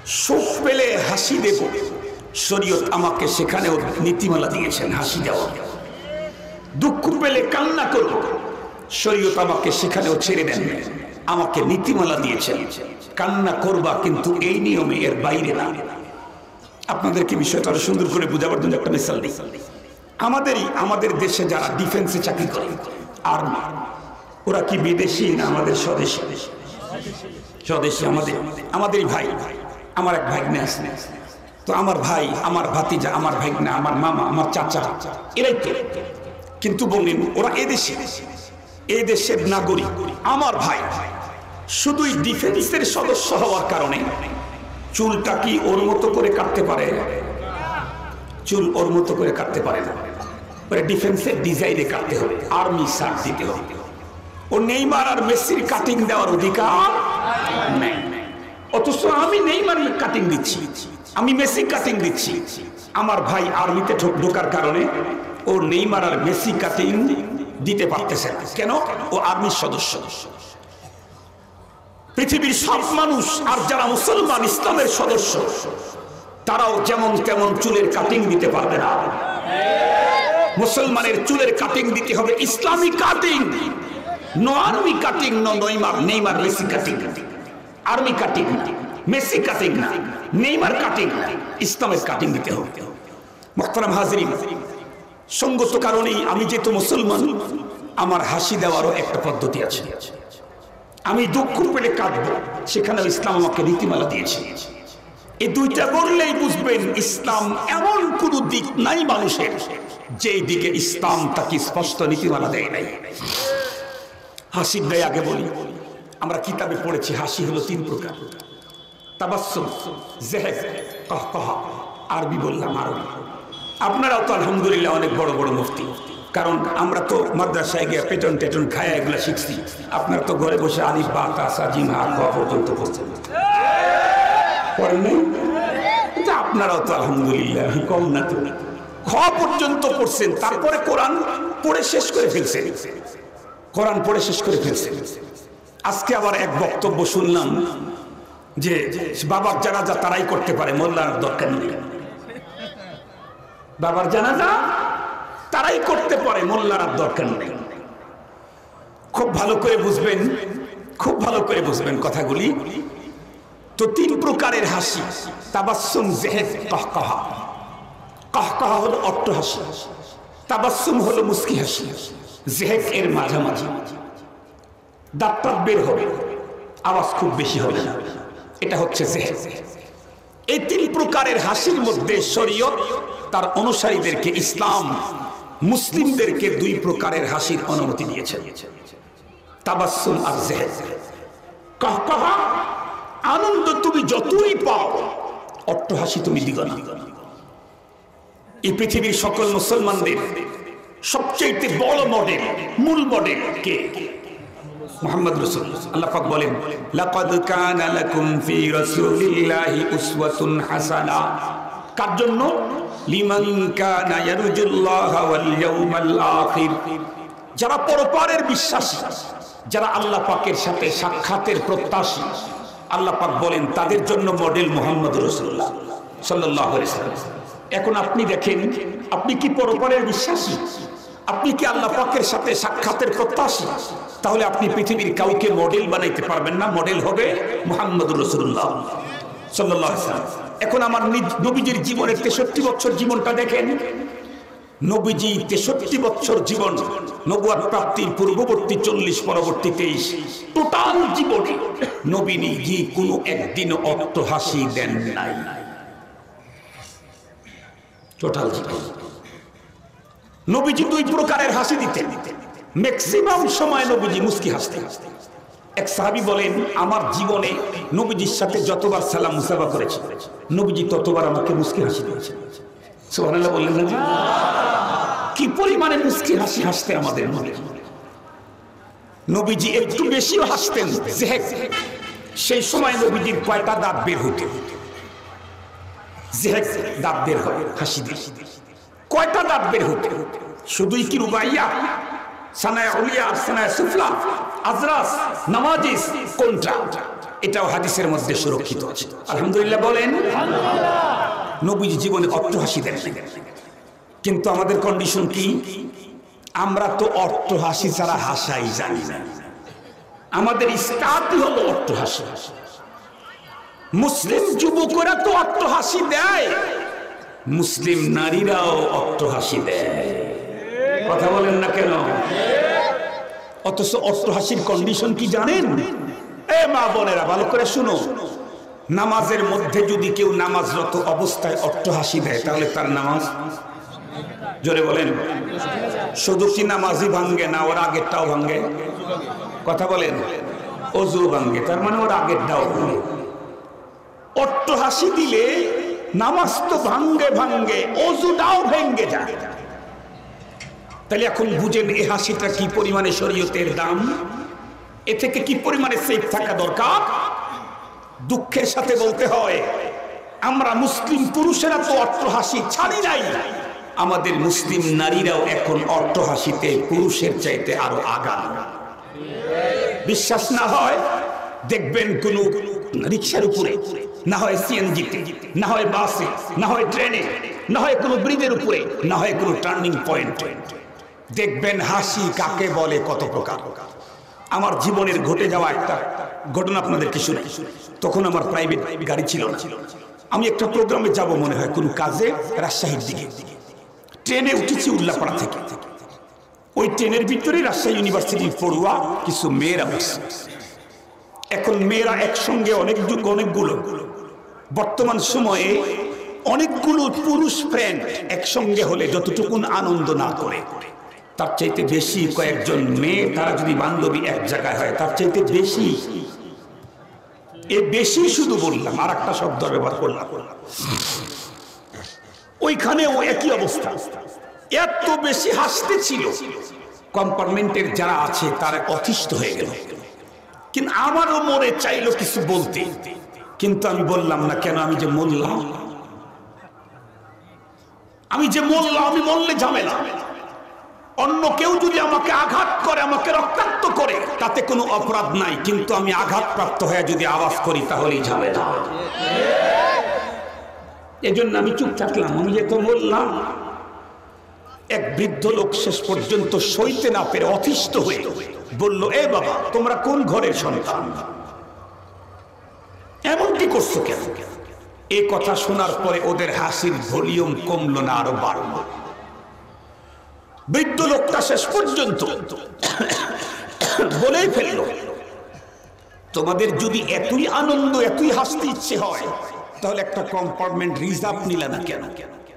সুখ পেলে হাসি দেব, শরীয়ত আমাকে সেখানেও নীতিমালা দিয়েছেন হাসি দেওয়া। দুঃখ পেলে কান্না করব, শরীয়ত আমাকে সেখানেও ছেড়ে দেন, আমাকে নীতিমালা দিয়েছেন কান্না করবা, কিন্তু এই নিয়মে, এর বাইরে না। আপনাদেরকে বিষয়টা আরো সুন্দর করে বোঝাবার জন্য একটা মিসাল দিই। আমাদেরই আমাদের দেশে যারা ডিফেন্সে চাকরি করে, আর্মি, ওরা কি বিদেশি না আমাদের স্বদেশী? স্বদেশী। আমাদের আমাদেরই ভাই। আমার এক ভাগ্নে আছে, তো আমার ভাই, আমার ভাতিজা, আমার ভাগ্নে, আমার মামা, আমার চাচা, এরাই তো। কিন্তু বললেন ওরা এদেশে, এই দেশের নাগরিক, আমার ভাই, শুধুই ডিফেন্সের সদস্য হওয়ার কারণে চুলটা কি ওর মতো করে কাটতে পারে? চুল ওর মতো করে কাটতে পারে না, ডিফেন্সের ডিজাইনে কাটতে হবে, আর্মি শার্ট দিতে হবে। ও নেইমার আর মেসির কাটিং দেওয়ার অধিকার নেই। অথচ আমি নেইমার কাটিং দিচ্ছি, আমি মেসি কাটিং দিচ্ছি। আমার ভাই আর্মিতে ঢোকার কারণে ও নেইমার আর মেসি কাটিং দিতে পারতেছে না। কেন? ও আর্মির সদস্য। পৃথিবীর সব মানুষ আর যারা মুসলমান ইসলামের সদস্য, তারাও যেমন তেমন চুলের কাটিং দিতে পারবে না। মুসলমানের চুলের কাটিং দিতে হবে ইসলামী কাটিং, no army cutting, no Neymar Neymar Messi cutting. Army cutting না, মেসি কাটিং না, নেইমার কাটিং না, ইসলামের কাটিং দিতে হবে। মুহতারাম হাজিরিন, সঙ্গত কারণেই আমি যেহেতু মুসলমান, আমার হাসি দেওয়ারও একটা পদ্ধতি আছে। আমি দুঃখ পেলে কাঁদবো, সেখানে ইসলাম আমাকে নীতিমালা দিয়েছে। এই দুইটা বললেই বুঝবেন ইসলাম এমন কোন দিক নাই মানুষের যে দিকে ইসলাম তাকে স্পষ্ট নীতিমালা দেয় নাই। হাসির দেয় আগে বলি, আমরা কিতাবে পড়েছি হাসি হলো তিন প্রকার। তাবাসসুম, যিহক, কাহকাহা। আরবি বললাম আরবি। আপনারাও তো আলহামদুলিল্লাহ অনেক বড় বড় মুফতি, কারণ আমরা তো মাদ্রাসায় গিয়ে পেটন টেটন খায়া এগুলা শিখছি। আপনারা তো ঘরে বসে আলিফ বা তা সা জিম হা খ পর্যন্ত পড়ছেন, পড়েন নাই? আপনারাও তো আলহামদুলিল্লাহ কম না, তো খ পর্যন্ত পড়ছেন, তারপরে কোরআন পড়ে শেষ করে ফেলছেন। কোরআন পড়ে শেষ করে ফেলছেন। আজকে আবার এক বক্তব্য শুনলাম যে বাবার জানাজা তারাই করতে পারে, মোল্লার দরকার নেই। বাবার জানাজা তারাই করতে পারে, মোল্লার দরকার নেই। খুব ভালো করে বুঝবেন, খুব ভালো করে বুঝবেন কথাগুলি। তো তিন প্রকারের হাসি, তাবাসসুম, যিহক, কাহকাহা। কাহকাহা হলো অট্ট হাসি, তাবাসসুম হলো মুস্কি হাসি, যিহক এর মাঝামাঝি। দাঁতটা বের হবে, আওয়াজ খুব বেশি হবে না, এটা হচ্ছে যিহক। এই তিন প্রকারের হাসির মধ্যে শরীয়ত তার অনুসারীদেরকে, ইসলাম মুসলিমদেরকে দুই প্রকারের হাসির অনুমতি দিয়েছে, তাবাসসুম আর যিহক। কাহকাহা, আনন্দ তুমি যতই পাও, অট্ট হাসি তুমি দিও না। এই পৃথিবীর সকল মুসলমানদের সবচেয়ে বড় মডেল, মূল মডেল কে? মুহাম্মদ রাসূলুল্লাহ। আল্লাহ পাক বলেন, লাকাদ কানা লাকুম ফি রাসূলিল্লাহি উসওয়াতুন হাসানাহ। কার জন্য? লিমান কানা ইয়ারজুল্লাহা ওয়াল ইয়াউমাল আখির। যারা পরপারের বিশ্বাসী, যারা আল্লাহ পাকের সাথে সাক্ষাতের প্রত্যাশী, আল্লাহ পাক বলেন তাদের জন্য মডেল মুহাম্মদ রাসূলুল্লাহ সাল্লাল্লাহু আলাইহি ওয়াসাল্লাম। এখন আপনি দেখেন, আপনি কি পরপারের বিশ্বাসী? আপনি কি আল্লাহ পাকের সাথে সাক্ষাতের প্রত্যাশী? তাহলে আপনি পৃথিবীর কাউকে মডেল বানাইতে পারবেন না, মডেল হবে মুহাম্মদুর রাসূলুল্লাহ সাল্লাল্লাহু আলাইহি ওয়াসাল্লাম। এখন আমার নবীজির জীবনের তেষট্টি বছর জীবনটা দেখেন। নবীজি তেষট্টি বছর জীবন, নবুয়ত প্রাপ্তির পূর্ববর্তী চল্লিশ, পরবর্তী তেইশ, টোটাল জীবনে নবী নিজে কোনো একদিন অট্ট হাসি দেন নাই। টোটাল জীবন নবীজি দুই প্রকারের হাসি দিতেন। ম্যাক্সিমাম সময় নবীজি মুস্কি হাসতেন। এক সাহাবী বলেন, আমার জীবনে নবীজির সাথে যতবার সালাম মুসাফা করেছি, নবীজি ততবার আমাকে মুস্কি হাসি দিয়েছেন। সুবহানাল্লাহ বললেন না? কি পরিমাণে মুস্কি হাসি হাসতে আমাদের মনে। নবীজি একটু বেশিও হাসতেন, সেই সময় নবীজির কয়টা দাঁত বের হতে, দাঁত বের হয় হাসি দিয়ে, কয়টা দাঁত বের হতে? শুধুই কি রুবাইয়া, সানায় উলিয়া, সানায় সুফলা, আজরাস, নামাজিস, কোনটা? এটাও হাদিসের মধ্যে সুরক্ষিত আছে। আলহামদুলিল্লাহ বলেন। নবীজি জীবনে অট্টহাসি দেন, কিন্তু আমাদের কন্ডিশন কি? আমরা তো অট্টহাসি ছাড়া হাসাই জানি না। আমাদের স্টার্টই হলো অট্টহাসি। মুসলিম যুবকরা তো অট্টহাসি দেয়, মুসলিম নারীরাও অট্টহাসি দেয়। কথা বলেন না কেন? অথচ অট্টহাসির কন্ডিশন কি জানেন? এ মা বোনেরা ভালো করে শুনো, নামাজের মধ্যে যদি কেউ নামাজরত অবস্থায় অট্টহাসি দেয় তাহলে তার নামাজ, জোরে বলেন, শুধু কি নামাজই ভাঙ্গে না, ওর আগেরটাও ভাঙ্গে? কথা বলেন, ওযু ভাঙ্গে, তার মানে ওর আগেরটাও ভাঙ্গে। অট্টহাসি দিলে নামাজ তো ভাঙ্গে ভাঙ্গে, ওযুটাও ভেঙ্গে যায়। তাহলে এখন বুঝেন এই হাসিটা কি পরিমাণে শরীয়তের দাম, এ থেকে কি পরিমাণে সেফ থাকা দরকার। দুঃখের সাথে বলতে হয়, আমরা মুসলিম পুরুষেরা তো অট্টহাসি ছাড়ি নাই, আমাদের মুসলিম নারীরাও এখন অট্টহাসিতে পুরুষের চাইতে আরো আগাম। বিশ্বাস না হয় দেখবেন কোন রিকশার উপরে, না হয় সিএনজিতে, না হয় বাসে, না হয় ট্রেনে, না হয় কোনো ব্রিজের উপরে, না হয় কোনো টার্নিং পয়েন্ট, দেখবেন হাসি কাকে বলে কত প্রকার। আমার জীবনের ঘটে যাওয়া একটা ঘটনা আপনাদেরকে শুনাই। তখন আমার প্রাইভেট গাড়ি ছিল না, আমি একটা প্রোগ্রামে যাব মনে হয় কোন কাজে রাজশাহীর দিকে। ট্রেনে উঠেছি উল্লাপাড়া থেকে। ওই ট্রেনের ভিতরে রাজশাহী ইউনিভার্সিটির পড়ুয়া কিছু মেয়েরা বসে। এখন মেয়েরা একসঙ্গে অনেক অনেকগুলো বর্তমান সময়ে অনেকগুলো পুরুষ ফ্রেন্ড একসঙ্গে হলে যতটুকুন আনন্দ না করে, তার চাইতে বেশি কয়েকজন মেয়ে তারা যদি বান্ধবী এক জায়গায় হয় তার চাইতে বেশি। এ বেশি শুধু বললাম, আর একটা শব্দ ব্যবহার করলাম। ওইখানেও একই অবস্থা, এত বেশি হাসতে ছিল, কম্পার্টমেন্টের যারা আছে তারা অতিষ্ঠ হয়ে গেল। কিন্তু আমারও মনে চাইলো কিছু বলতে, কিন্তু আমি বললাম না। কেন? আমি যে মরলাম, আমি যে মরলাম, আমি মরলে ঝামেলা। অন্য কেউ যদি আমাকে আঘাত করে, আমাকে রক্তাক্ত করে, তাতে কোনো অপরাধ নাই, কিন্তু আমি আঘাতপ্রাপ্ত হয়ে যদি আওয়াজ করি তাহলেই ঝামেলা। এজন্য আমি চুপ থাকলাম, আমি যে তো বললাম। এক বৃদ্ধ লোক শেষ পর্যন্ত সইতে না পেরে অতিষ্ঠ হয়ে বলল, এ বাবা, তোমরা কোন ঘরের সন্তান? এমনটি করছো কেন? এই কথা শোনার পরে ওদের হাসির ভলিউম কমলো না, আরো বাড়লো। বৃদ্ধ লোকটা শেষ পর্যন্ত বলেই ফেলল, তোমাদের যদি এতই আনন্দ, এতই হাসতে ইচ্ছে হয় তাহলে একটা কম্পার্টমেন্ট রিজার্ভ নিলে না কেন?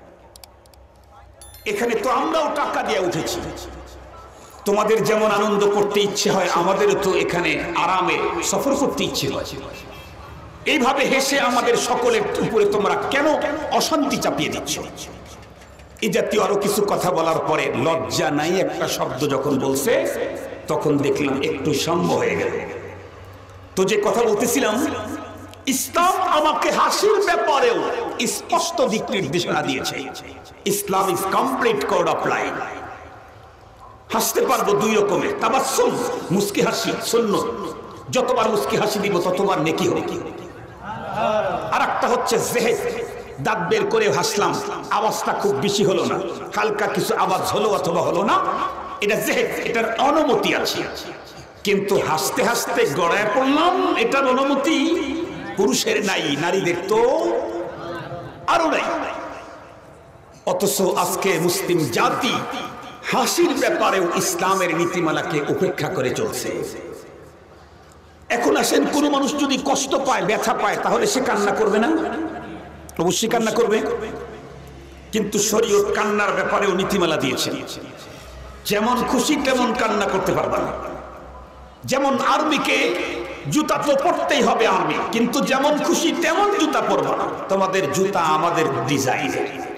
এখানে তো আমরাও টাকা দিয়ে উঠেছি, তোমাদের যেমন আনন্দ করতে ইচ্ছে হয় আমাদেরও তো এখানে আরামে সফর করতে ইচ্ছে হয়। এইভাবে হেসে আমাদের সকলের উপরে তোমরা কেন অশান্তি চাপিয়ে দিচ্ছ? এই জাতীয় আরো কিছু কথা বলার পরে লজ্জা নাই একটা শব্দ যখন বলছে, তখন দেখলাম একটু সম্ভব হয়ে গেল। তো যে কথা বলতেছিলাম, ইসলাম আমাকে হাসির ব্যাপারেও স্পষ্ট দিক নির্দেশনা দিয়েছে। Islam is complete code of life. হাসতে পারবো দুই রকমের, তাবাসসুম মুস্কি হাসি সুন্নাত, যতবার মুস্কি হাসি দিব ততবার নেকি হবে। আর একটা হচ্ছে জেহেদ, দাঁত বের করে হাসলাম, আওয়াজটা খুব বেশি হলো না, হালকা কিছু আওয়াজ হলো অথবা হলো না, এটা জেহেদ, এটার অনুমতি আছে। কিন্তু হাসতে হাসতে গড়ায় পড়লাম, এটার অনুমতি পুরুষের নাই, নারীদের তো আরো নাই। অথচ আজকে মুসলিম জাতি হাসির ব্যাপারেও ইসলামের নীতিমালাকে উপেক্ষা করে চলছে। এখন আসেন, কোন মানুষ যদি কষ্ট পায়, ব্যথা পায়, তাহলে সে কান্না করবে না? অবশ্যই কান্না করবে। কিন্তু শরীয়ত কান্নার ব্যাপারেও নীতিমালা দিয়েছে। যেমন খুশি তেমন কান্না করতে পারবে না। যেমন আর্মিকে জুতা তো পরতেই হবে আর্মি, কিন্তু যেমন খুশি তেমন জুতা পরবে না। তোমাদের জুতা আমাদের ডিজাইন,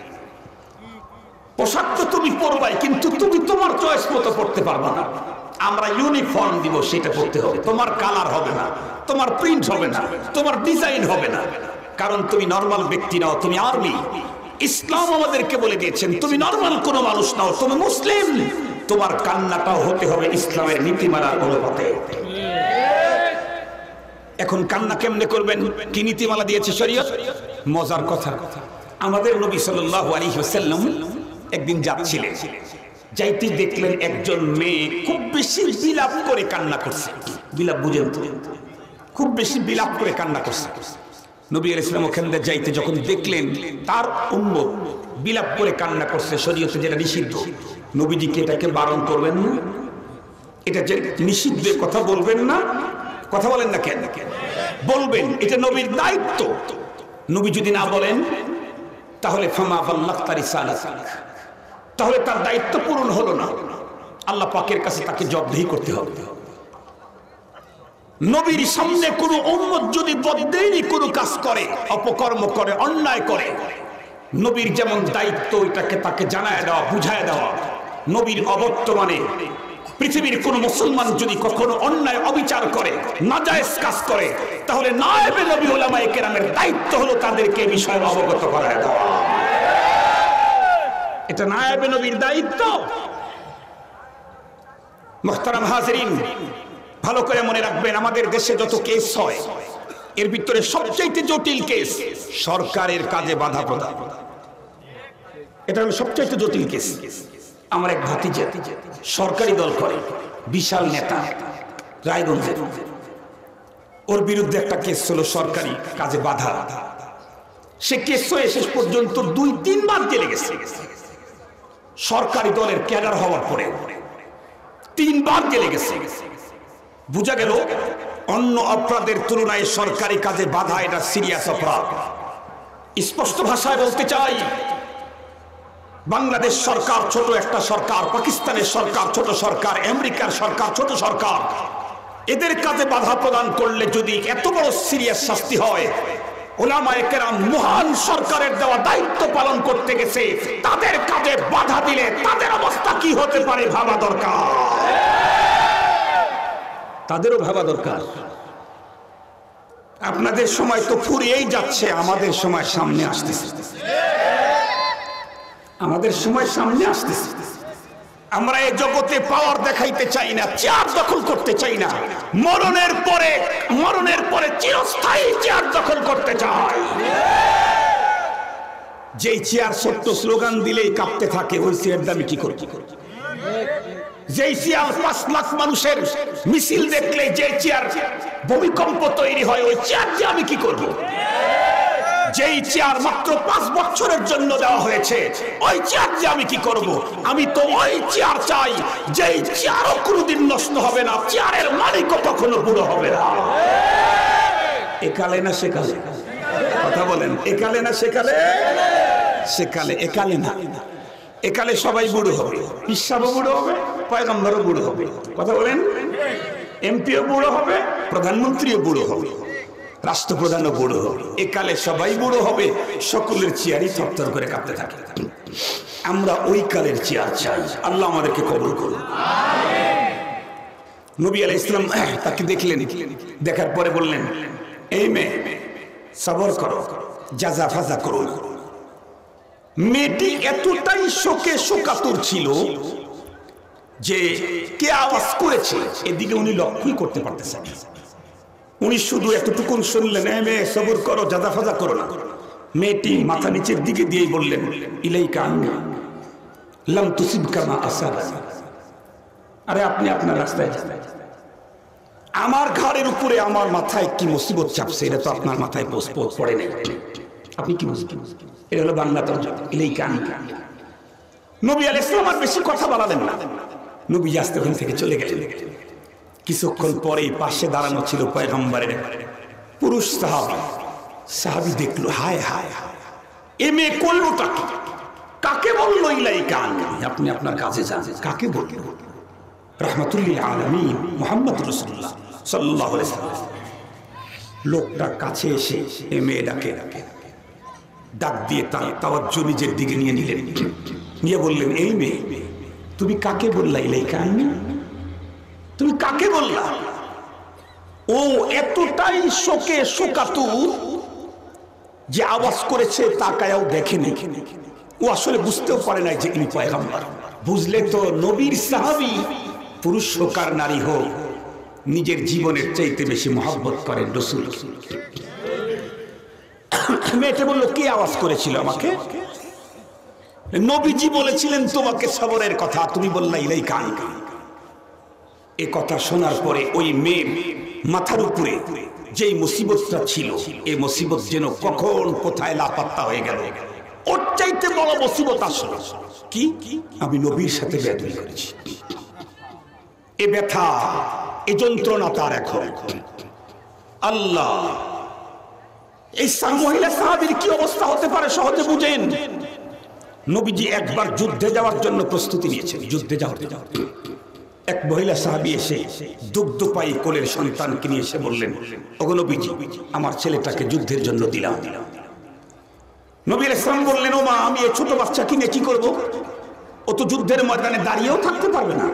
পোশাক তো তুমি পরবাই, কিন্তু তুমি তোমার চয়েস মতো পড়তে পারবে না। আমরা ইউনিফর্ম দিব, সেটা পড়তে হবে। তোমার কালার হবে না, তোমার প্রিন্ট হবে না, তোমার ডিজাইন হবে না, কারণ তুমি নরমাল ব্যক্তি নাও, তুমি আর্মি। ইসলাম আমাদেরকে বলে দিয়েছেন, তুমি নরমাল কোনো মানুষ নাও, তুমি মুসলিম, তোমার কান্নাটাও হতে হবে ইসলামের নীতিমালার অনুপাতে। এখন এখন কান্না কেমনে করবেন? কি নীতিমালা দিয়েছে শরীয়ত? মজার কথা, আমাদের নবী সাল্লাল্লাহু আলাইহি ওয়াসাল্লাম একদিন যাচ্ছিলেন, যাইতে দেখলেন একজন মেয়ে খুব বেশি বিলাপ করে কান্না করছে। বিলাপ বুঝেন তো? খুব বেশি বিলাপ করে কান্না করছে। নবী আলাইহিস সালাম ওখান দিয়ে যাইতে যখন দেখলেন তার উম্মত বিলাপ করে কান্না করছে, শরীয়তে যেটা নিষিদ্ধ, নবীজিকে এটাকে বারণ করবেন না? এটা যে নিষিদ্ধ কথা বলবেন না? কথা বলেন না কেন? বলবেন, এটা নবীর দায়িত্ব। নবী যদি না বলেন তাহলে ফামা বাল্লাগতা রিসালাতাক, তাহলে তার দায়িত্ব পূরণ হলো না, আল্লাহ পাকের কাছে তাকে জবাবদিহি করতে হবে। নবীর সামনে কোনো উম্মত যদি বদদেরি কোনো কাজ করে, অপকর্ম করে, অন্যায় করে, নবীর যেমন দায়িত্ব এটাকে তাকে জানায় দেওয়া, বুঝায় দেওয়া। নবীর অবর্তমানে পৃথিবীর কোন মুসলমান যদি কখনো অন্যায় অবিচার করে, নাজায়েজ কাজ করে, তাহলে নায়েবে নবী উলামায়ে কেরামের দায়িত্ব হলো তাদেরকে বিষয়ে অবগত করায় দেওয়া। এটা নায়েবে নবীর দায়িত্ব। মুহতারাম হাজিরিন, ভালো করে মনে রাখবেন, আমাদের দেশে যত কেস হয় এর ভিতরে সবচেয়ে জটিল কেস সরকারের কাজে বাধা প্রদান। এটা হলো সবচেয়ে জটিল কেস। আমার এক ভাতিজা সরকারি দল করে, বিশাল নেতা, রায়গঞ্জের। ওর বিরুদ্ধে একটা কেস হলো সরকারি কাজে বাধা। সে কেস হয়ে শেষ পর্যন্ত দুই তিনবার জেলে গেছে। সরকারি দলের ক্যাডার হওয়ার পরে তিনবার জেলে গেছে। বুঝা গেল অন্য অপরাধের তুলনায় সরকারি কাজে বাধা এটা সিরিয়াস অপরাধ। স্পষ্ট ভাষায় বলতে চাই, বাংলাদেশ সরকার ছোট একটা সরকার, পাকিস্তানের সরকার ছোট সরকার, আমেরিকার সরকার ছোট সরকার, এদের কাজে বাধা প্রদান করলে যদি এত বড় সিরিয়াস শাস্তি হয়, উলামায়ে কেরাম মহান সরকারের দেওয়া দায়িত্ব পালন করতে গেছে, তাদের কাজে বাধা দিলে তাদের অবস্থা কি হতে পারে ভাবা দরকার। তাদেরও ভাবা দরকার। আপনাদের সময় তো ফুরিয়েই যাচ্ছে, আমাদের সময় সামনে আসতেছে, আমাদের সময় সামনে আসতেছে। আমরা এই জগতে পাওয়ার দেখাইতে চাই না, চেয়ার দখল করতে চাই না, মরণের পরে মরণের পরে চিরস্থায়ী চেয়ার দখল করতে চাই। যেই চেয়ার ছোট্ট স্লোগান দিলেই কাঁপতে থাকে, ওই চেয়ার দামি কি করব? যেই চেয়ার পাঁচ লাখ মানুষের মিছিল দেখলে যে চেয়ার ভূমিকম্প তৈরি হয়, ওই চেয়ার দিয়ে আমি কি করব? যেই চেয়ার মাত্র পাঁচ বছরের জন্য দেওয়া হয়েছে, ওই চেয়ার দিয়ে আমি কি করব? আমি তো ওই চেয়ার চাই যেই চেয়ারও কোনোদিন নষ্ট হবে না, চেয়ারের মালিকও কখনো বুড়ো হবে না। একালে না সেকালে? কথা বলেন, একালে না সেকালে? সেকালে, একালে না। একালে সবাই বুড়ো হবে, পিসাবও বুড়ো হবে, পয়গম্বরও বুড়ো হবে। কথা বলেন, এমপিও বুড়ো হবে, প্রধানমন্ত্রীও বুড়ো হবে, রাষ্ট্রপ্রধানও বুড়ো হবে। একালে সবাই বুড়ো হবে, সকলের চেয়ারই থরথর করে কাঁপতে থাকে। আমরা ওই কালের চেয়ার চাই। আল্লাহ আমাদেরকে কবুল করুন। নবী আলাইহিস সালাম তাকে দেখলেন, দেখার পরে বললেন, এই মেয়ে সবর করো, জাজা ফাজা করো না। মেয়েটি এতটাই শোকে শোকাতুর ছিল যে কে আওয়াজ করেছে এদিকে উনি লক্ষ্যই করতে পারতেছেন। উনি শুধু এতটুকু শুনলেন, এ মেয়ে সবর করো, জাজা ফাজা করো না। মেয়েটি মাথা নিচের দিকে দিয়েই বললেন, ইলাইকা আন্নি লাম তুসিবকা মা আসাবানি। আরে আপনি আপনার রাস্তায় যান, আমার ঘাড়ের উপরে আমার মাথায় কি মুসিবত চাপছে, এটা তো আপনার মাথায় পড়ে নেই। আপনি কি বুঝবেন? এটা হলো বাংলা তরজমা, ইলাইকা আন্নি। নবী আলাইহিস সালাম আর বেশি কথা বলালেন না, নবী আস্তে ওখান থেকে চলে গেলেন। কিছুক্ষণ পরেই পাশে দাঁড়ানো ছিল পয়গম্বরের পুরুষ সাহাবী। সাহাবী দেখলো, হায় হায়, এ মেয়ে করলোটা কি? কাকে বললো ইলাইকা আন্নি? আপনি আপনার কাজে যান। কাকে বললো? রাহমাতুল্লিল আলামিন মুহাম্মদ রাসূলুল্লাহ সাল্লাল্লাহু আলাইহি ওয়াসাল্লাম। লোকটা কাছে এসে এ মেয়েটাকে ডাক দিয়ে তার তাওয়াজ্জু নিজের দিকে নিয়ে নিলেন, নিয়ে বললেন, এই মেয়ে তুমি কাকে বললা ইলাইকা আন্নি? তুমি কাকে বললা? ও এতটাই শোকে শোকাতুর যে আওয়াজ করেছে তাকায়াও দেখেনি। ও আসলে বুঝতেও পারে না যে ইনি পয়গম্বর। বুঝলে তো নবীর সাহাবী, পুরুষ হোক আর নারী হোক, নিজের জীবনের চাইতে বেশি মহব্বত করেন রাসূল। মেয়েটা বলল, কে আওয়াজ করেছিল আমাকে? নবীজি বলেছিলেন তোমাকে সবরের কথা, তুমি বললা ইলাইকা আনকা। এ কথা শোনার পরে ওই মেয়ের মাথার উপরে যেই মুসিবতটা ছিল, এই মুসিবত যেন কখন কোথায় লাপাত্তা হয়ে গেল। ওর চাইতে বড় মুসিবত আসলো কি? আমি নবীর সাথে বেয়াদবি করেছি। এ ব্যথা, এ যন্ত্রণা তার এখন। আল্লাহ, এই মহিলা সাহাবীর কি অবস্থা হতে পারে সহজে বুঝেন। নবীজি একবার যুদ্ধে যাওয়ার জন্য প্রস্তুতি নিয়েছেন। যুদ্ধে যাওয়ার এক মহিলা সাহাবী এসে দুগ্ধপায়ী কোলের সন্তানকে নিয়ে এসে বললেন, ওগো নবীজি, আমার ছেলেটাকে যুদ্ধের জন্য দিলাম। নবী আলাইহিস সালাম বললেন, ও মা, আমি এই ছোট বাচ্চাকে নিয়ে কি করব? ও তো যুদ্ধের ময়দানে দাঁড়িয়েও থাকতে পারবে না।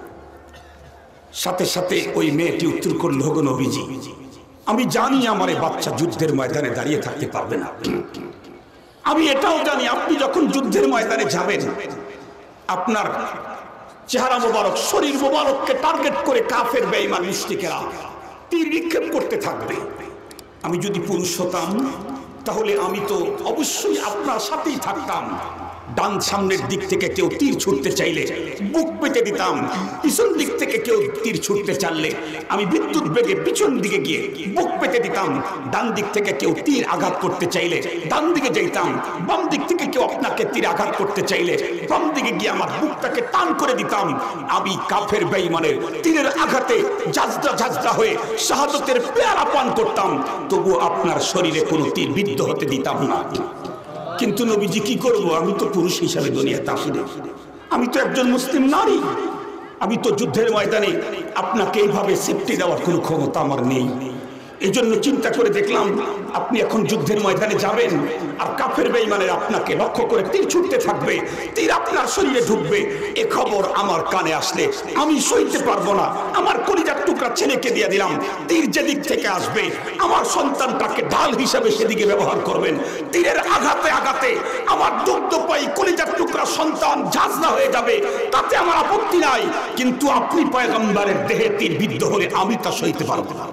সাথে সাথে ওই মেয়েটি উত্তর করল, ওগো নবীজি, আমি জানি আমার এই বাচ্চা যুদ্ধের ময়দানে দাঁড়িয়ে থাকতে পারবে না। আমি এটাও জানি আপনি যখন যুদ্ধের ময়দানে যাবেন, আপনার চেহারা মোবারক, শরীর মোবারককে টার্গেট করে কাফের বেঈমান মুশরিকেরা তীর নিক্ষেপ করতে থাকবে। আমি যদি পুরুষ হতাম তাহলে আমি তো অবশ্যই আপনার সাথেই থাকতাম। ডান সামনের দিক থেকে কেউ তীর ছুটতে চাইলে বুক পেতে দিতাম, পিছন দিক থেকে কেউ তীর ছুটতে চাইলে আমি বিদ্যুৎ বেগে পিছন দিকে গিয়ে বুক পেতে দিতাম। ডান দিক থেকে কেউ তীর আঘাত করতে চাইলে ডান দিকে যাইতাম, বাম দিক থেকে কেউ আপনাকে তীর আঘাত করতে চাইলে বাম দিকে গিয়ে আমার বুকটাকে টান করে দিতাম। আমি কাফের বেঈমানের তীরের আঘাতে ঝাঁঝরা ঝাঁঝরা হয়ে শাহাদাতের পেয়ালা পান করতাম, তবু আপনার শরীরে কোনো তীর বিদ্ধ হতে দিতাম না। কিন্তু নবীজি, কি করব? আমি তো পুরুষ হিসাবে দুনিয়াতে আসিনি, আমি তো একজন মুসলিম নারী। আমি তো যুদ্ধের ময়দানে আপনাকে এইভাবে সেফটি দেওয়ার কোনো ক্ষমতা আমার নেই। এই জন্য চিন্তা করে দেখলাম আপনি এখন যুদ্ধের ময়দানে যাবেন আর কাফের বেঈমানের আপনাকে লক্ষ্য করে তীর ছুটতে থাকবে, তীর আপনার শরীরে ঢুকবে। এ খবর আমার কানে আসলে আমি সইতে পারবো না। আমার কলিজার টুকরা ছেলেকে দিয়ে দিলাম, তীর যেদিক থেকে আসবে আমার সন্তানটাকে ঢাল হিসাবে সেদিকে ব্যবহার করবেন। তীরের আঘাতে আঘাতে আমার দুগ্ধপায়ী কলিজার টুকরা সন্তান ঝাঁঝরা হয়ে যাবে, তাতে আমার আপত্তি নাই। কিন্তু আপনি পয়গম্বরের দেহে তীর বিদ্ধ হলে আমি তা সইতে পারবো না।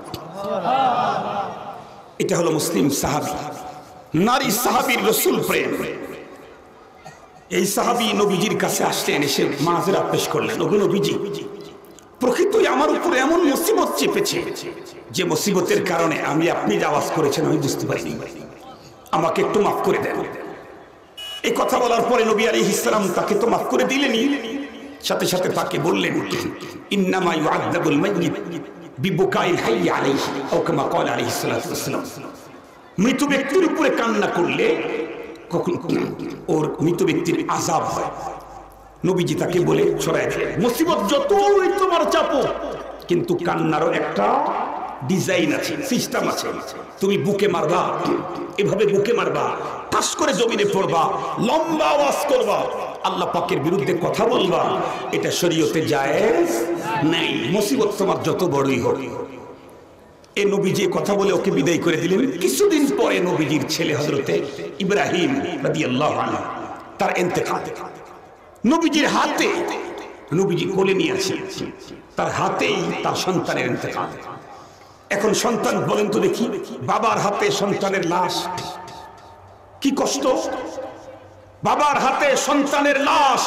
এটা হলো মুসলিম সাহাবী, নারী সাহাবীর রাসূল প্রেম। এই সাহাবী নবীজির কাছে আসলেন, এসে মাযরা পেশ করলেন, ওগো নবীজি, প্রকৃতই আমার উপরে এমন মুসিবত চেপেছে যে মুসিবতের কারণে আমি আপনি যে আওয়াজ করেছেন আমি বুঝতে পারিনি, আমাকে একটু মাফ করে দেন। এই কথা বলার পরে নবী আলাইহিস সালাম তাকে তো মাফ করে দিলেনই, সাথে সাথে তাকে বললেন, ইন্নামা ইউআযাবুল মাইয়িত বিবুকাইল হাইয়্যি আলাইহি আও কামা ক্বালা আলাইহিস সালাতু ওয়াসসালাম। মৃত ব্যক্তির উপরে কান্না করলে ওর মৃত ব্যক্তির আযাব হয়। নবীজি তাকে বলে ছড়ায় দিলেন, মুসিবত যতই তোমার চাপো, কিন্তু কান্নারও একটা ডিজাইন আছে, সিস্টেম আছে। তুমি বুকে মারবা, এভাবে বুকে মারবা, ঠাস করে জমিনে পড়বা, লম্বা আওয়াজ করবা, আল্লাহ পাকের বিরুদ্ধে কথা বলবা, এটা শরীয়তে জায়েজ নাই। মুসিবত তোমার যত বড়ই হোক। এ নবীজি কথা বলে ওকে বিদায় করে দিলেন। কিছুদিন পরে নবীজির ছেলে হযরতে ইব্রাহিম রাদিয়াল্লাহু আনহু তার ইন্তেকাল। নবীজির হাতে, নবীজি কোলে নিয়ে আছেন, তার হাতেই তার সন্তানের ইন্তেকাল। এখন সন্তান, বলেন তো দেখি, বাবার হাতে সন্তানের লাশ, কি কষ্ট! বাবার হাতে সন্তানের লাশ,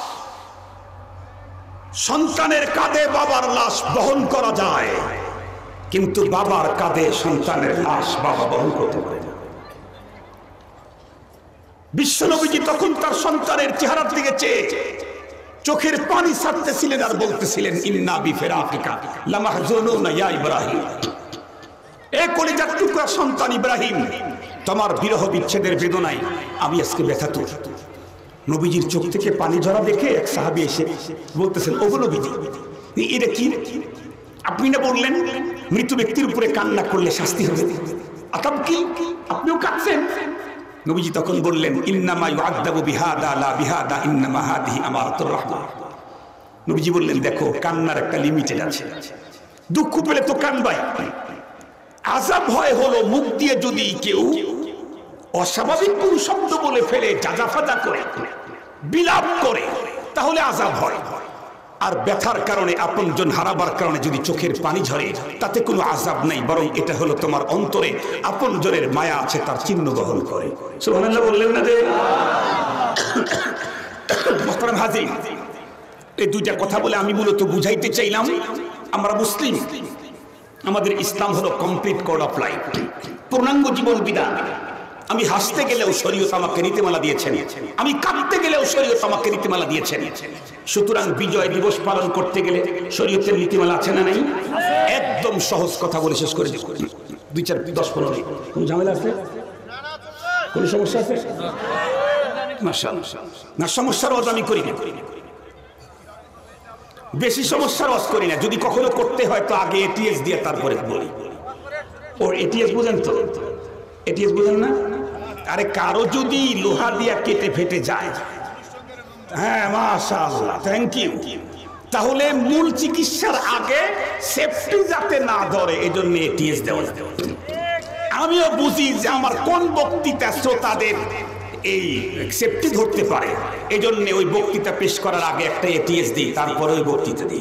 সন্তানের কাঁধে বাবার লাশ বহন করা যায়, কিন্তু বাবার কাঁধে সন্তানের লাশ বাবা বহন করতে পারে না। বিশ্বনবীজি তখন তার সন্তানের চেহারার দিকে চেয়ে চোখের পানি ছাড়তেছিলেন আর বলতেছিলেন, ইন্না বিফিরাকিকা লামাহজুনুনা ইয়া ইব্রাহিম। এ কলিজার টুকরা সন্তান ইব্রাহিম, তোমার বিরহ বিচ্ছেদের বেদনায় আমি আজকে ব্যথাতুর। নবীজির চোখ থেকে পানি ঝরা দেখে এক সাহাবী এসে বলতেছেন, ওগো নবীজি, এটা কি? আপনি না বললেন মৃত ব্যক্তির উপরে কান্না করলে শাস্তি হবে, আতাব কি? আপনিও কাঁদছেন। নবীজি তখন বললেন, ইন্নামা ইউআযাবু বিহাদা লা বিহাদা, ইন্নামা হাদিহি আমারাতুর রাহমাহ। নবীজি বললেন, দেখো, কান্নার একটা লিমিটেড আছে, দুঃখ পেলে তো কানবাই। আযাব হয় হলো মুখ দিয়ে যদি কেউ অস্বাভাবিক কোন শব্দ বলে ফেলে, জাজা ফাজা করে, বিলাপ করে, তাহলে আযাব হয়। আর ব্যথার কারণে আপনজন হারাবার কারণে যদি চোখের পানি ঝরে তাতে কোনো আযাব নাই, বরং এটা হলো তোমার অন্তরে আপনজনের মায়া আছে তার চিহ্ন বহন করে। সুবহানাল্লাহ বললেন না যে? মুহতারাম হাজির, এই দুইটা কথা বলে আমি মূলত বুঝাইতে চাইলাম আমরা মুসলিম, আমাদের ইসলাম হলো কমপ্লিট কোড অফ লাইফ, পূর্ণাঙ্গ জীবন বিধান। আমি হাসতে গেলেও শরীয়ত আমাকে নীতিমালা দিয়েছেন, আমি কাঁদতে গেলেও শরীয়ত আমাকে নীতিমালা দিয়েছেন। সুতরাং বিজয় দিবস পালন করতে গেলে শরীয়তের নীতিমালা আছে না নাই? একদম সহজ কথা বলে শেষ করে দিব, দুই চার দশ পনেরো। কোন ঝামেলা আছে? কোন সমস্যা আছে? মাশাআল্লাহ, না সমস্যার ওয়াজ আমি করি না, বেশি সমস্যার ওয়াজ করি না। যদি কখনো করতে হয় তো আগে এটিএস দিয়ে তারপরে বলি। ও এটিএস বুঝেন তো? এটিএস বুঝেন না? আরে কারো যদি লোহা দিয়া কেটে ফেটে যায়, হ্যাঁ মাশাআল্লাহ, থ্যাংক ইউ, তাহলে মূল চিকিৎসার আগে সেফটি যাতে না ধরে এজন্য এটিএস দেওয়া। আমিও বুঝি যে আমার কোন বক্তৃতা শ্রোতাদের এই সেফটি ধরতে পারে, এজন্য ওই বক্তৃতা পেশ করার আগে একটা এটিএস দিই, তারপরে ওই বক্তৃতা দিই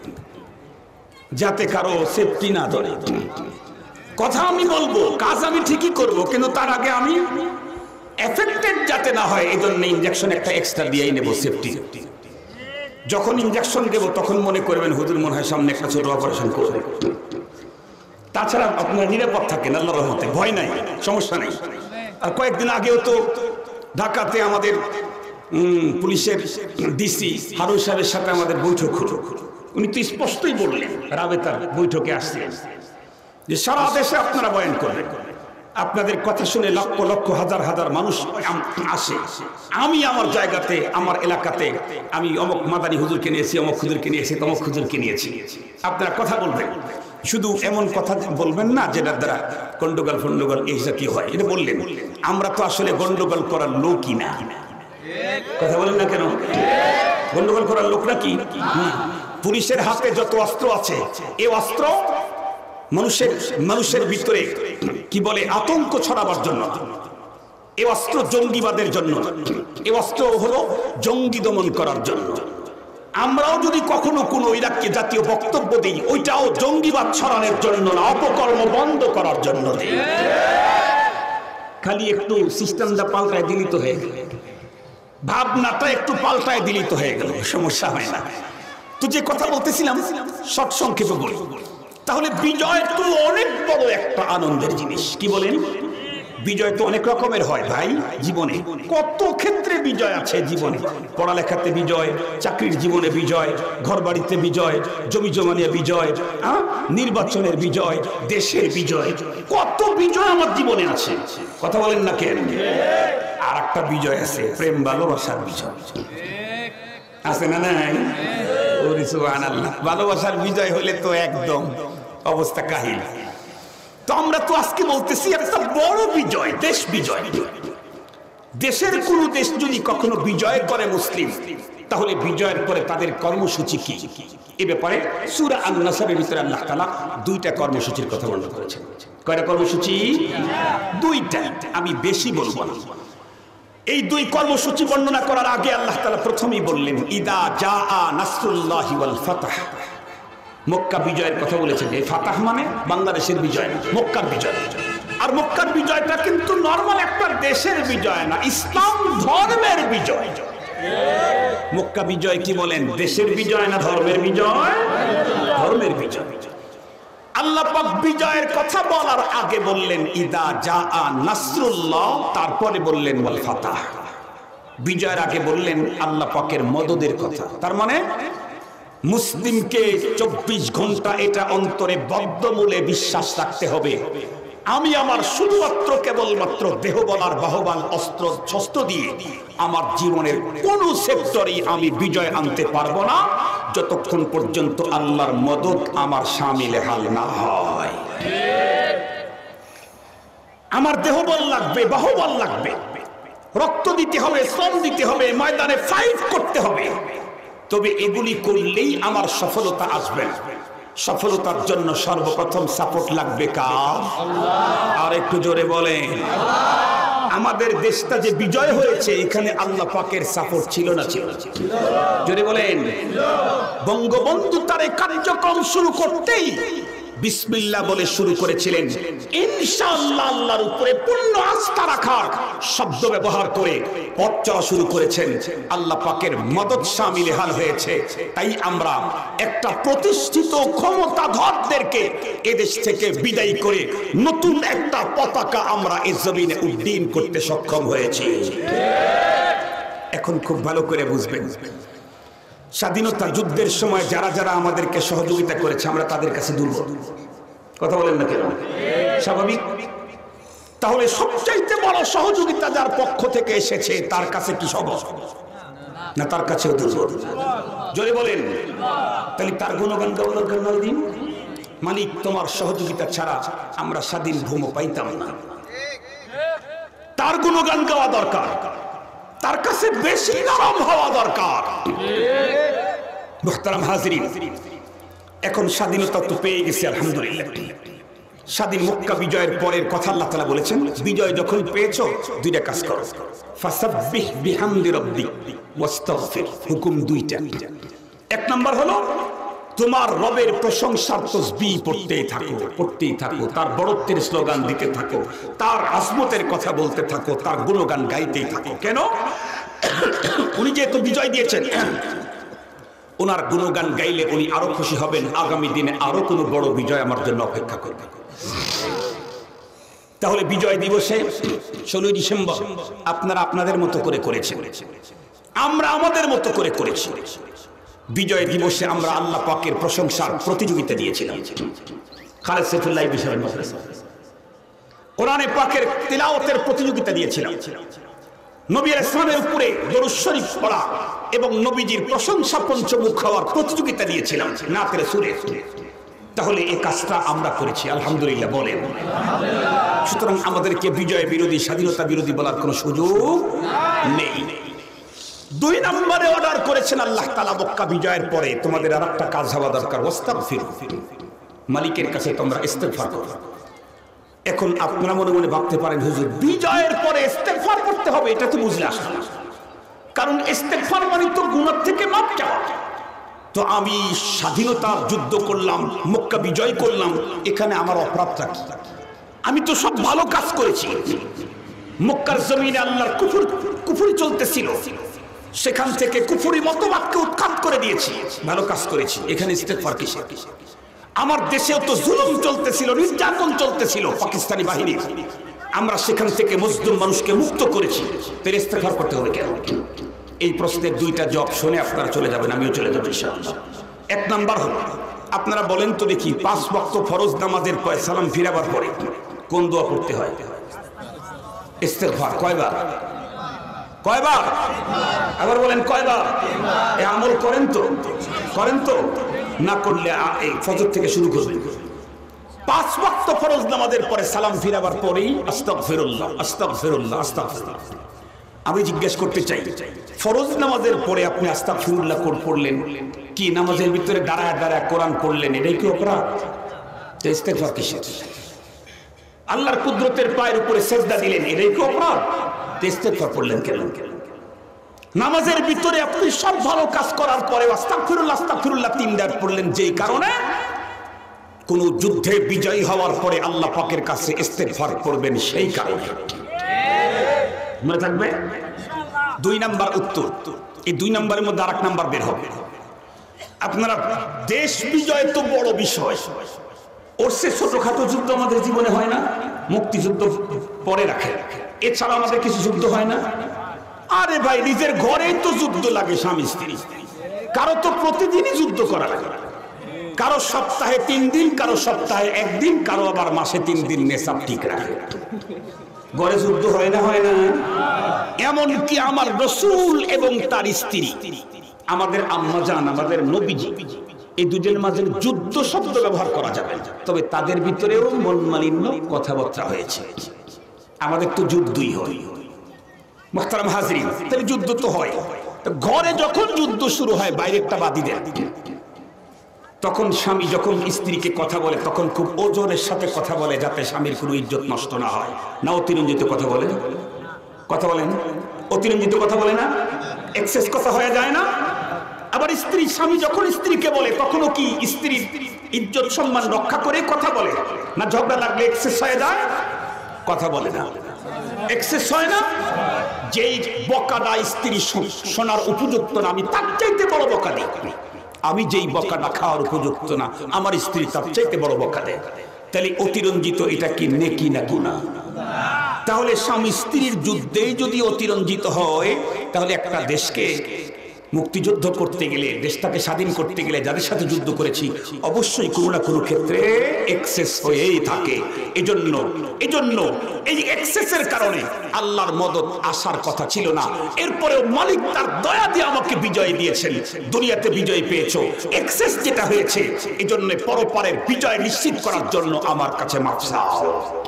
যাতে কারো সেফটি না ধরে। কথা আমি বলবো, কাজ আমি ঠিকই করব, কিন্তু তার আগে আমি এফেক্টেড যাতে না হয় এই জন্য ইনজেকশন একটা এক্সট্রা দিয়েই নেব সেফটি। যখন ইনজেকশন দেব তখন মনে করবেন হুজুর মনে হয় সামনে একটা ছোট অপারেশন করবে। তাছাড়া আপনারা নিরাপদ থাকেন আল্লাহর রহমতে, ভয় নাই, সমস্যা নাই। আর কয়েকদিন আগেও তো ঢাকাতে আমাদের পুলিশের ডিসি হারুন সাহেবের সাথে আমাদের বৈঠক হলো। উনি তো স্পষ্টই বললেন রাবেতার বৈঠকে আসছিলেন যে সারা দেশে আপনারা বয়ান করবেন, আপনাদের কথা শুনে লক্ষ লক্ষ হাজার হাজার মানুষ আসে। আমি আমার জায়গাতে আমার এলাকাতে আমি অমুক মাদানী হুজুরকে নিয়েছি, অমুক হুজুরকে নিয়েছি, তমুক হুজুরকে নিয়েছি। আপনারা কথা বলবেন, শুধু এমন কথা বলবেন না যেটার দ্বারা গন্ডগোল ফন্ডগোল এইসব কি হয়, এটা বললেন। আমরা তো আসলে গন্ডগোল করার লোকই না, কথা বলেন না কেন? গন্ডগোল করার লোক নাকি? পুলিশের হাতে যত অস্ত্র আছে, এই অস্ত্র মানুষের মানুষের ভিতরে কি বলে আতঙ্ক ছড়াবার জন্য, এই অস্ত্র জঙ্গিবাদের জন্য, এই অস্ত্র হলো জঙ্গি দমন করার জন্য। আমরাও যদি কখনো কোনো ইরাককে জাতীয় বক্তব্য দিই, ওইটাও জঙ্গিবাদ ছড়ানোর জন্য না, অপকর্ম বন্ধ করার জন্য দিই। খালি একটু সিস্টেমটা পাল্টায় দিলিত হয়ে গেল, ভাবনাটা একটু পাল্টায় দিলিত হয়ে গেল, সমস্যা হয় না। তো যে কথা বলতেছিলাম শর্ট সংক্ষেপে বলি। তাহলে বিজয় তো অনেক বড় একটা আনন্দের জিনিস, কি বলেন? বিজয় তো অনেক রকমের হয় ভাই জীবনে, কত ক্ষেত্রে বিজয় আছে জীবনে। পড়ালেখাতে বিজয়, চাকরির জীবনে বিজয়, ঘর বাড়িতে বিজয়, জমি জমা নিয়ে বিজয়, নির্বাচনের বিজয়, দেশের বিজয়, কত বিজয় আমার জীবনে আছে। কথা বলেন না কেন? আর একটা বিজয় আছে, প্রেম ভালোবাসার বিজয় আছে না নাই? সুবহানাল্লাহ, ভালোবাসার বিজয় হলে তো একদম অবস্থা কাহিল। তো আমরা তো আজকে বলতেছি একটা বড় বিজয়, দেশ বিজয়। দেশের কোন দেশ যদি কখনো বিজয় করে মুসলিম, তাহলে বিজয়ের পরে তাদের কর্মসূচি কি, এ ব্যাপারে সূরা আন-নাসরের ভিতরে আল্লাহ তাআলা দুইটা কর্মসূচির কথা বর্ণনা করেছেন। কয়টা কর্মসূচি? দুইটা, আমি বেশি বলবো না। এই দুই কর্মসূচি বর্ণনা করার আগে আল্লাহ তাআলা প্রথমেই বললেন ইদা জাআ নাসরুল্লাহি ওয়াল ফাতহ। মক্কা বিজয়ের কথা বলেছেন। এই ফাতাহ মানে বাংলাদেশের বিজয়, মক্কার বিজয়। আর মক্কার বিজয়টা কিন্তু নরমাল একটা দেশের বিজয় না, ইসলাম ধর্মের বিজয়। মক্কা বিজয় কি বলেন? দেশের বিজয় না ধর্মের বিজয়? ধর্মের বিজয়। আল্লাহ পাক বিজয়ের কথা বলার আগে বললেন ইদা জাআ নাসরুল্লাহ, তারপরে বললেন ওয়াল ফাতাহ। বিজয়ের আগে বললেন আল্লাহ পাকের মদদের কথা। তার মানে মুসলিমকে চব্বিশ ঘন্টা এটা অন্তরে বদ্ধমূলে বিশ্বাস রাখতে হবে, আমি আমার শুধুমাত্র কেবলমাত্র দেহ বলার বাহবান অস্ত্র শস্ত্র দিয়ে আমার জীবনের কোন সেক্টরে আমি বিজয় আনতে পারবো না যতক্ষণ পর্যন্ত আল্লাহর মদদ আমার শামিলে হাল না হয়। আমার দেহ বল লাগবে, বাহুবল লাগবে, রক্ত দিতে হবে, শ্রম দিতে হবে, ময়দানে ফাইট করতে হবে, তবে এগুলি করলেই আমার সফলতা আসবে। সফলতার জন্য সর্বপ্রথম সাপোর্ট লাগবে কার? আর একটু জোরে বলেন। আমাদের দেশটা যে বিজয় হয়েছে এখানে আল্লাহ পাকের সাপোর্ট ছিল না ছিল জোরে বলেন। বঙ্গবন্ধু তার এই কার্যক্রম শুরু করতেই বিসমিল্লাহ বলে শুরু করেছিলেন, ইনশাআল্লাহ আল্লাহর উপরে পূর্ণ আস্থা রাখার শব্দ ব্যবহার করে পথ চলা শুরু করেছেন। আল্লাহ পাকের মদদ শামিল হাল হয়েছে। তাই আমরা একটা প্রতিষ্ঠিত ক্ষমতাধরদেরকে এদেশ থেকে বিদায় করে নতুন একটা পতাকা আমরা এই জমিনে উড্ডীন করতে সক্ষম হয়েছি। এখন খুব ভালো করে বুঝবেন, স্বাধীনতা যুদ্ধের সময় যারা যারা আমাদেরকে সহযোগিতা করেছে আমরা তাদের কাছে দুর্বল। কথা বলেন না কেন? স্বাভাবিক। তাহলে সবচাইতে বড় সহযোগিতা যার পক্ষ থেকে এসেছে তার কাছে কি সব না? তার কাছেও দুর্বল। জোরে বলেন। তাহলে তার গুণগান গাওয়া দরকার নয় দিন। মালিক তোমার সহযোগিতা ছাড়া আমরা স্বাধীন ভূমি পাইতাম না। তার গুণগান গাওয়া দরকার, তার কাছে বেশি নরম হওয়া দরকার। মুহতারাম হাজিরিন, এখন স্বাধীনতা তো পেয়ে গেছে আলহামদুলিল্লাহ। স্বাধীন মক্কা বিজয়ের পরের কথা আল্লাহ তাআলা বলেছেন, বিজয় যখন পেয়েছো দুইটা কাজ করো, ফাসাব্বিহ বিহামদি রাব্বিক ওয়াস্তাগফির। হুকুম দুইটা। এক নাম্বার হলো তোমার রবের প্রশংসার তাসবিহ পড়তেই থাকো, পড়তেই থাকো, তার বড়ত্বের স্লোগান দিতে থাকো, তার আজমতের কথা বলতে থাকো, তার গুণগান গাইতেই থাকো। কেন? উনি যেহেতু বিজয় দিয়েছেন, ওনার গুণগান গাইলে উনি আরো খুশি হবেন, আগামী দিনে আরো কোনো বড় বিজয় আমার জন্য অপেক্ষা করবে। তাহলে বিজয় দিবসে ষোলোই ডিসেম্বর আপনারা আপনাদের মতো করে করেছেন, আমরা আমাদের মতো করে করেছি। বিজয় দিবসে আমরা আল্লাহ পাকের প্রশংসার প্রতিযোগিতা দিয়েছিলাম। খালেদ সাইফুল্লাহ বিশাল মাদ্রাসা কোরআনে পাকের তিলাওয়াতের প্রতিযোগিতা দিয়েছিলাম। নবী আলাইহিস সালামের উপরে দরুদ শরীফ পড়া এবং নবীজির প্রশংসা পঞ্চমুখ হওয়ার প্রতিযোগিতা দিয়েছিলাম নাতের সুরে। তাহলে এই কাজটা আমরা করেছি আলহামদুলিল্লাহ বলেন। সুতরাং আমাদেরকে বিজয় বিরোধী, স্বাধীনতা বিরোধী বলার কোনো সুযোগ নেই। দুই নম্বরে অর্ডার করেছেন আল্লাহ তাআলা মক্কা বিজয়ের পরে তোমাদের আর একটা কাজ হওয়া দরকার, ওয়াস্তাগফির। মালিকের কাছে তোমরা ইস্তেগফার করো। এখন আপনারা মনে মনে ভাবতে পারেন, হুজুর বিজয়ের পরে ইস্তেগফার করতে হবে, এটা তো বুঝলে আসলে না। কারণ ইস্তেগফার মানে তো গুনাহ থেকে মাপ চাওয়া। তো আমি স্বাধীনতার যুদ্ধ করলাম, মক্কা বিজয় করলাম, এখানে আমার অপরাধটা কি? আমি তো সব ভালো কাজ করেছি। মক্কার জমিনে আল্লাহর কুফর কুফরি চলতেছিল, সেখান থেকে কুফরি মতবাদকে উৎখাত করে দিয়েছি, ভালো কাজ করেছি। এখানে ইস্তেগফার কিসের? আমার দেশেও তো জুলুম চলতেছিল, নির্যাতন চলতেছিল পাকিস্তানি বাহিনী, আমরা সেখান থেকে মুসলিম মানুষকে মুক্ত করেছি, তাহলে ইস্তেগফার করতে হবে কেন? এই প্রশ্নের দুইটা জবাব শুনে আপনারা চলে যাবেন, আমিও চলে যাবো ইনশাআল্লাহ। এক নাম্বার হলো, আপনারা বলেন তো দেখি, পাঁচ ওয়াক্ত ফরজ নামাজের পরে সালাম ফিরাবার পরে কোন দোয়া পড়তে হয়? ইস্তেগফার। কয়বার? কয়বার? আবার বলেন কয়বার? এই আমল করেন তো? করেন তো? না করলে এই ফজর থেকে শুরু করবেন। পাঁচ ওয়াক্ত ফরজ নামাজের পরে সালাম ফিরাবার পরেই আস্তাগফিরুল্লাহ, আস্তাগফিরুল্লাহ, আস্তাগফিরুল্লাহ। আমি জিজ্ঞেস করতে চাই, ফরজ নামাজের পরে আপনি আস্তাগফিরুল্লাহ পড়লেন, কি নামাজের ভিতরে দাঁড়ায় দাঁড়ায় কোরআন পড়লেন, এটাই কি অপরাধ? ইস্তেগফার কিসের? আল্লাহর কুদরতের পায়ের উপরে সেজদা দিলেন, এটাই কি অপরাধ? ইস্তেগফার পড়লেন কেন? নামাজের ভিতরে আপনি সব ভালো কাজ করার পরে আস্তাগফিরুল্লাহ, আস্তাগফিরুল্লাহ তিনবার পড়লেন, যেই কারণে কোন যুদ্ধে বিজয়ী হওয়ার পরে আল্লাহ পাকের কাছে ইস্তেগফার করবেন, সেই কারণে। মনে থাকবে? দুই নাম্বার উত্তর। এই দুই নাম্বারের মধ্যে আর এক নাম্বার বের হবে। আপনারা দেশ বিজয় তো বড় বিষয়, ওর সে ছোটখাটো যুদ্ধ আমাদের জীবনে হয় না? মুক্তিযুদ্ধ পরে রাখে, এছাড়া আমাদের কিছু যুদ্ধ হয় না? আরে ভাই, নিজের ঘরেই তো যুদ্ধ লাগে স্বামী স্ত্রী, কারো তো প্রতিদিনই যুদ্ধ করা লাগে, কারো সপ্তাহে তিন দিন, কারো সপ্তাহে একদিন, কারো আবার মাসে তিন দিন নেশাব ঠিক রাখে। ঘরে যুদ্ধ হয় না? হয় না? এমন কি আমার রাসূল এবং তার স্ত্রী, আমাদের আম্মা জান, আমাদের নবীজি, এই দুজনের মাঝে যুদ্ধ শব্দ ব্যবহার করা যাবে, তবে তাদের ভিতরেও মন মালিন্য কথাবার্তা হয়েছে। আমাদের তো যুদ্ধই হয়। মুহতারাম হাজরিন, তাহলে যুদ্ধ তো হয়। ঘরে যখন যুদ্ধ শুরু হয়, বাইরেরটা বাদই দেন। তখন স্বামী যখন স্ত্রীকে কথা বলে তখন খুব ওজনের সাথে কথা বলে, যাতে স্বামীর কোনো ইজ্জত নষ্ট না হয়, না অতিরঞ্জিত কথা বলে। কথা বলেন, অতিরঞ্জিত কথা বলে না, এক্সেস কথা হয়ে যায় না। আবার স্ত্রী স্বামী যখন স্ত্রীকে বলে তখনও কি স্ত্রীর ইজ্জত সম্মান রক্ষা করে কথা বলে না? ঝগড়া লাগলে এক্সেস হয়ে যায়, কথা বলে না, এক্সেস হয় না। যেই বকাটা স্ত্রী শোনার উপযুক্ত না, আমি তার চাইতে বড় বকা দিই। আমি যেই বকাটা খাওয়ার উপযুক্ত না, আমার স্ত্রী তার চাইতে বড় বকা দেয়। তাহলে অতিরঞ্জিত এটা কি নেকি না গুনাহ? তাহলে স্বামী স্ত্রীর যুদ্ধেই যদি অতিরঞ্জিত হয়, তাহলে একটা দেশকে মুক্তিযুদ্ধ করতে গেলে, দেশটাকে স্বাধীন করতে গেলে যাদের সাথে যুদ্ধ করেছি অবশ্যই কোনো না কোনো ক্ষেত্রে এক্সেস হয়েই থাকে। এজন্য এজন্য এই এক্সেসের কারণে আল্লাহর মদদ আসার কথা ছিল না, এরপরেও মালিক তার দয়া দিয়ে আমাকে বিজয় দিয়েছেন, দুনিয়াতে বিজয় পেয়েছো। এক্সেস যেটা হয়েছে, এজন্য পরপারের বিজয় নিশ্চিত করার জন্য আমার কাছে মাফ চাও।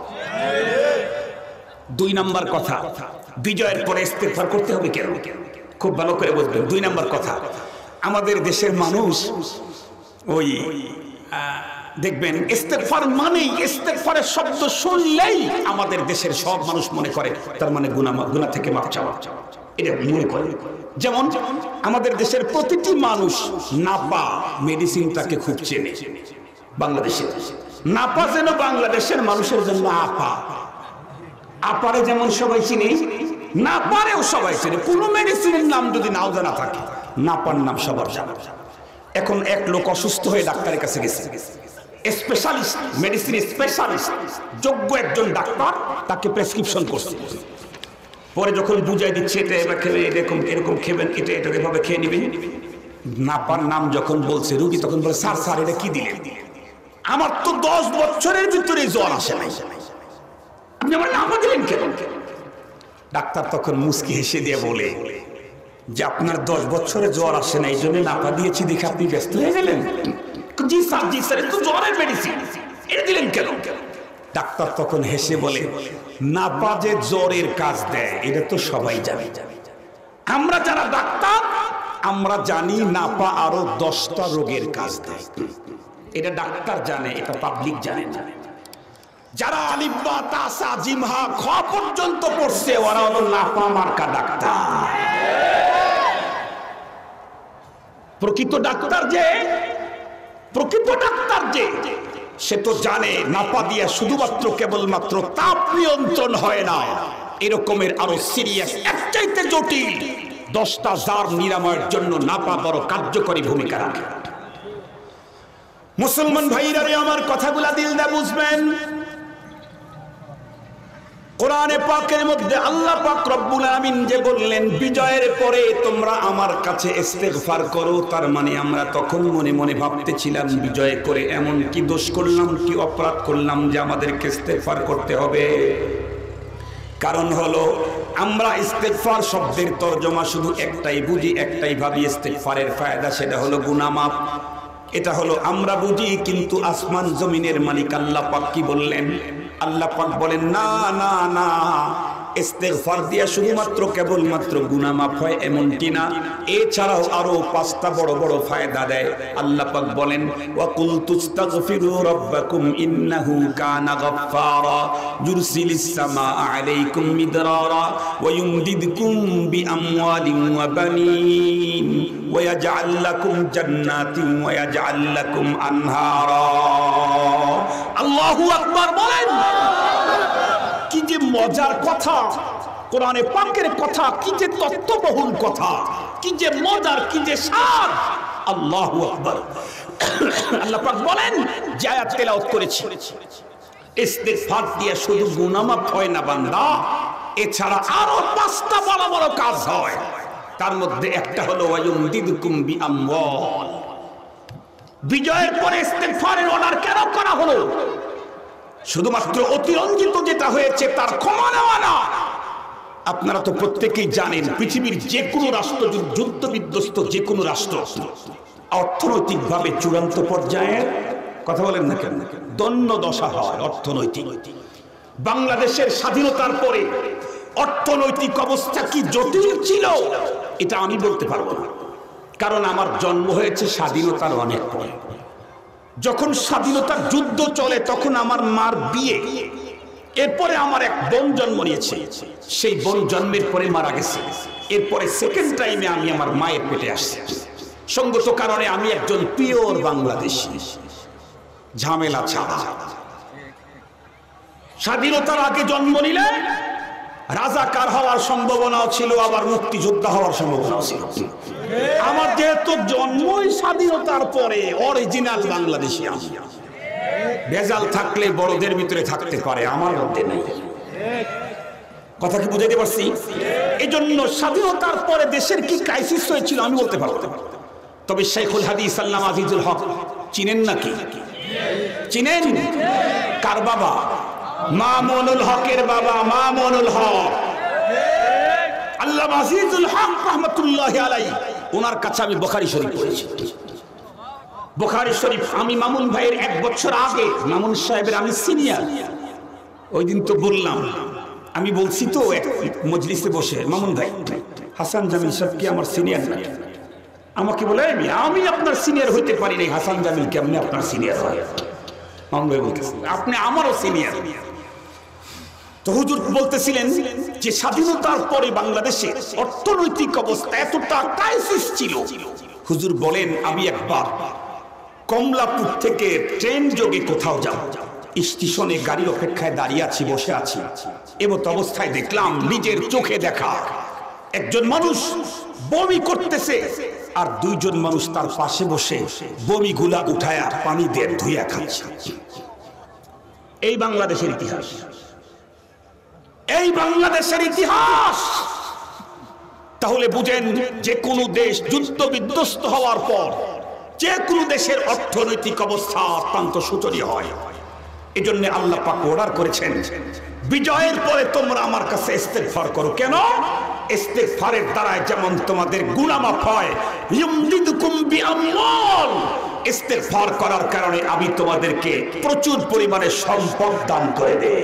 দুই নাম্বার কথা, বিজয়ের পরে ইস্তেগফার করতে হবে কেন? খুব ভালো করে বুঝবেন। দুই নাম্বার কথা, আমাদের দেশের মানুষ ওই দেখবেন ইস্তেগফার মানেই, ইস্তেগফারের শব্দ শুনলেই আমাদের দেশের সব মানুষ মনে করে তার মানে গুনাহ, গুনাহ থেকে মাফ চাওয়া, এটা মনে করে। যেমন আমাদের দেশের প্রতিটি মানুষ নাপা মেডিসিনটাকে খুব চেনে। বাংলাদেশে নাপা যেন বাংলাদেশের মানুষের জন্য আপা। আপারে যেমন সবাই চিনি, না পারেও সবাই চেনে। কোন মেডিসিনের নাম যদি নাও জানা থাকে, নাপার নাম সবার জানা। এখন এক লোক অসুস্থ হয়ে ডাক্তারের কাছে গেছে, স্পেশালিস্ট মেডিসিন স্পেশালিস্ট যোগ্য একজন ডাক্তার তাকে প্রেসক্রিপশন করছে। পরে যখন বুঝাই দিচ্ছে এটা এবার খেলে এরকম এরকম খেবেন, এটা এটা এভাবে খেয়ে নেবেন, নাপার নাম যখন বলছে রুগী তখন বলে স্যার স্যার এটা কি দিলেন? আমার তো দশ বছরের ভিতরে জ্বর আসে নাই, আপনি আমার নাপা দিলেন কেন? ডাক্তার তখন মুস্কি হেসে দিয়ে বলে যে আপনার দশ বছরে জ্বর আসে না, এই জন্য নাপা দিয়েছি দেখে আপনি ব্যস্ত হয়ে গেলেন। জি স্যার, জি স্যার, তো জ্বরের মেডিসিন, এটা দিলেন কেন? ডাক্তার তখন হেসে বলে নাপা যে জ্বরের কাজ দেয় এটা তো সবাই জানে। আমরা যারা ডাক্তার আমরা জানি নাপা আরো দশটা রোগের কাজ দেয়। এটা ডাক্তার জানে, এটা পাবলিক জানে না। যারা আলিফ বা তাসা জিম হা খ পর্যন্ত পড়ছে ওরা হলো নাপা মার্কা ডাক্তার। প্রকৃত ডাক্তার যে, প্রকৃত ডাক্তার যে, সে তো জানে নাপা দিয়া শুধুমাত্র কেবলমাত্র তাপ নিয়ন্ত্রণ হয় না, এরকমের আরো সিরিয়াস এক চাইতে জটিল দশটা জার নিরাময়ের জন্য নাপা বড় কার্যকরী ভূমিকা রাখে। মুসলমান ভাইরা রে, আমার কথাগুলা দিল দা বুঝবেন। কোরআনে পাকের মধ্যে আল্লাহ পাক রব্বুল আমিন যে বললেন বিজয়ের পরে তোমরা আমার কাছে ইস্তেগফার করো, তার মানে আমরা তখন মনে মনে ভাবতেছিলাম বিজয় করে এমন কি দোষ করলাম, কি অপরাধ করলাম যে আমাদেরকে ইস্তেগফার করতে হবে। কারণ হলো আমরা ইস্তেগফার শব্দের তরজমা শুধু একটাই বুঝি, একটাই ভাবি ইস্তেগফারের ফায়দা, সেটা হলো গুনাহ মাফ। এটা হলো আমরা বুঝি, কিন্তু আসমান জমিনের মালিক আল্লাহ পাক কি বললেন? আল্লাহ পাক বলেন না না না, ইস্তেগফার দিয়া শুধুমাত্র কেবলমাত্র গুনাহ মাফ হয় এমনটি না, এছাড়াও আরো পাঁচটা বড় বড় ফায়দা দেয়। আল্লাহ পাক বলেন ওয়া কুল তুস্তাগফিরু রাব্বাকুম ইন্নাহু কানা গাফফারা ইউরসিলিস সামাআ আলাইকুম মিদরারা ওয়া ইউমদিদকুম বিআমওয়ালিন ওয়া বানিন ওয়া ইয়াজআল লাকুম জান্নাতিন ওয়া ইয়াজআল লাকুম আনহারা। আল্লাহু আকবার বলেন। কি যে মজার কথা, কোরআনে পাকের কথা, কি যে তত্ত্ববহুল কথা, কি যে মজার, কি যে স্বাদ। আল্লাহু আকবার। আল্লাহ পাক বলেন যে আয়াত তেলাওয়াত করেছি, ইস্তেগফার দিয়ে শুধু গুনাহ মাফ হয় না বান্দা, এছাড়া আরো পাঁচটা বড় বড় কাজ হয়। তার মধ্যে একটা হলো ওয়ায়ুমদিদকুম বিআমওয়াল। বিজয়ের পরে ইস্তেগফারের অর্ডার কেন করা হলো? শুধুমাত্র অতিরঞ্জিত যেটা হয়েছে তার ক্ষমা নেওয়া না। আপনারা তো প্রত্যেকেই জানেন পৃথিবীর যে কোনো রাষ্ট্র, যুদ্ধ বিধ্বস্ত যে কোনো রাষ্ট্র অর্থনৈতিকভাবে চূড়ান্ত পর্যায়ের কথা বলেন না কেন দন্য দশা হয় অর্থনৈতিক। বাংলাদেশের স্বাধীনতার পরে অর্থনৈতিক অবস্থা কি জটিল ছিল এটা আমি বলতে পারবো না, কারণ আমার জন্ম হয়েছে স্বাধীনতার অনেক পরে। যখন স্বাধীনতার যুদ্ধ চলে তখন আমার মার বিয়ে, এরপরে আমার এক বোন জন্ম নিয়েছে, সেই বোন জন্মের পরে মারা গেছে। এরপরে সেকেন্ড টাইমে আমি আমার মায়ের পেটে আসছি। সঙ্গত কারণে আমি একজন পিওর বাংলাদেশী, ঝামেলা ছাড়া। স্বাধীনতার আগে জন্ম নিলে রাজাকার হওয়ার সম্ভাবনাও ছিল, আবার মুক্তিযোদ্ধা হওয়ার সম্ভাবনাও ছিল। আমার যেহেতু জন্মই স্বাধীনতার পরে, অরিজিনাল বাংলাদেশী আমি। ভেজাল থাকলে বড়দের ভিতরে থাকতে পারে, আমার মধ্যে নেই। কথা কি বুঝাইতে পারছি? এই জন্য স্বাধীনতার পরে দেশের কি ক্রাইসিস হয়েছিল আমি বলতে পারবো না। তবে শাইখুল হাদিস আল্লামা আজিজুল হক চিনেন নাকি? চিনেন? কার বাবা? মামুনুল হকের বাবা মামুনুল হক, আল্লামা আজিজুল হক রাহমাতুল্লাহি আলাইহি। ওনার কাছে আমি বুখারী শরীফ পড়েছি। বুখারী শরীফ আমি মামুন ভাইয়ের এক বছর আগে, মামুন সাহেবের আমি সিনিয়র। ওই দিন তো বললাম, আমি বলছি তো এক মজলিসে বসে, মামুন ভাই হাসান জামিল সাহেব কি আমার সিনিয়র নাকি? আমাকে বলে আমি আমি আপনার সিনিয়র হইতে পারি নাই, হাসান জামিল কেমনে আপনার সিনিয়র হয়? মামুন ভাই বলতেছেন আপনি আমারও সিনিয়র। তো হুজুর বলতেছিলেন যে স্বাধীনতার পরে বাংলাদেশে অর্থনৈতিক অবস্থা এতটা ক্রাইসিস ছিল। হুজুর বলেন আমি একবার কমলাপুর থেকে ট্রেন যোগে কোথাও যাব, স্টেশনে গাড়ির অপেক্ষায় দাঁড়িয়ে আছি, বসে আছি। এমত অবস্থায় দেখলাম, নিজের চোখে দেখা, একজন মানুষ বমি করতেছে আর দুইজন মানুষ তার পাশে বসে বমি গুলা উঠায় পানি দিয়ে ধুইয়া খাচ্ছে। এই বাংলাদেশের ইতিহাস, এই বাংলাদেশের ইতিহাস। তাহলে বুঝেন, যে কোনো দেশ যুদ্ধ বিধ্বস্ত হওয়ার পর যে কোনো দেশের অর্থনৈতিক অবস্থা অত্যন্ত শোচনীয় হয়। এই জন্য আল্লাহ পাক অর্ডার করেছেন, বিজয়ের পরে তোমরা আমার কাছে ইস্তেগফার করো। কেন? ইস্তেগফারের দ্বারাই যেমন তোমাদের গুনাহ মাফ হয়, ইউমদিদুকুম বিআমওয়াল, ইস্তেগফার করার কারণে আমি তোমাদেরকে প্রচুর পরিমাণে সম্পদ দান করে দেই।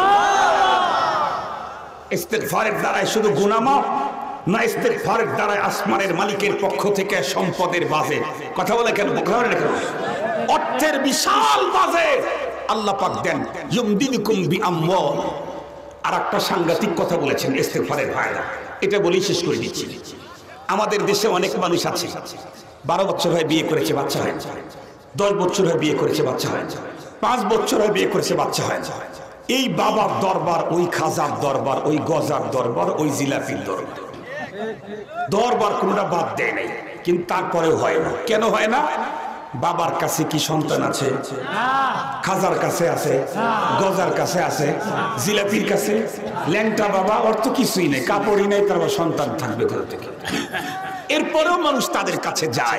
ইস্তেগফারের দ্বারাই শুধু গুনাহ মাফ না, ইস্তেগফারের দ্বারাই আসমানের মালিকের পক্ষ থেকে সম্পদের বাজেট। কথা বলে কেন? অর্থের বিশাল বাজেট আল্লাহ পাক দেন, ইউমদিদুকুম বিআমওয়াল। আর একটা সাংঘাতিক কথা বলেছেন ইস্তেগফারের ফায়দা, এটা বলেই শেষ করে দিচ্ছি। আমাদের দেশে অনেক মানুষ আছে, বারো বছর হয় বিয়ে করেছে বাচ্চা হয়, দশ বছর হয় বিয়ে করেছে বাচ্চা হয়, পাঁচ বছর হয় বিয়ে করেছে বাচ্চা হয়। এই বাবার দরবার, ওই খাজার দরবার, ওই গজার দরবার, ওই জিলাপির দরবার, দরবার কোনটা বাদ দেয় নাই, কিন্তু তারপরেও হয় না। কেন হয় না? বাবার কাছে কি সন্তান আছে? খাজার কাছে আছে, গজার কাছে আছে, জিলাপির কাছে। ল্যাংটা বাবা, অর্থ কিছুই নেই, কাপড়ই নেই, তারপর সন্তান থাকবে কোথা থেকে? এরপরেও মানুষ তাদের কাছে যায়।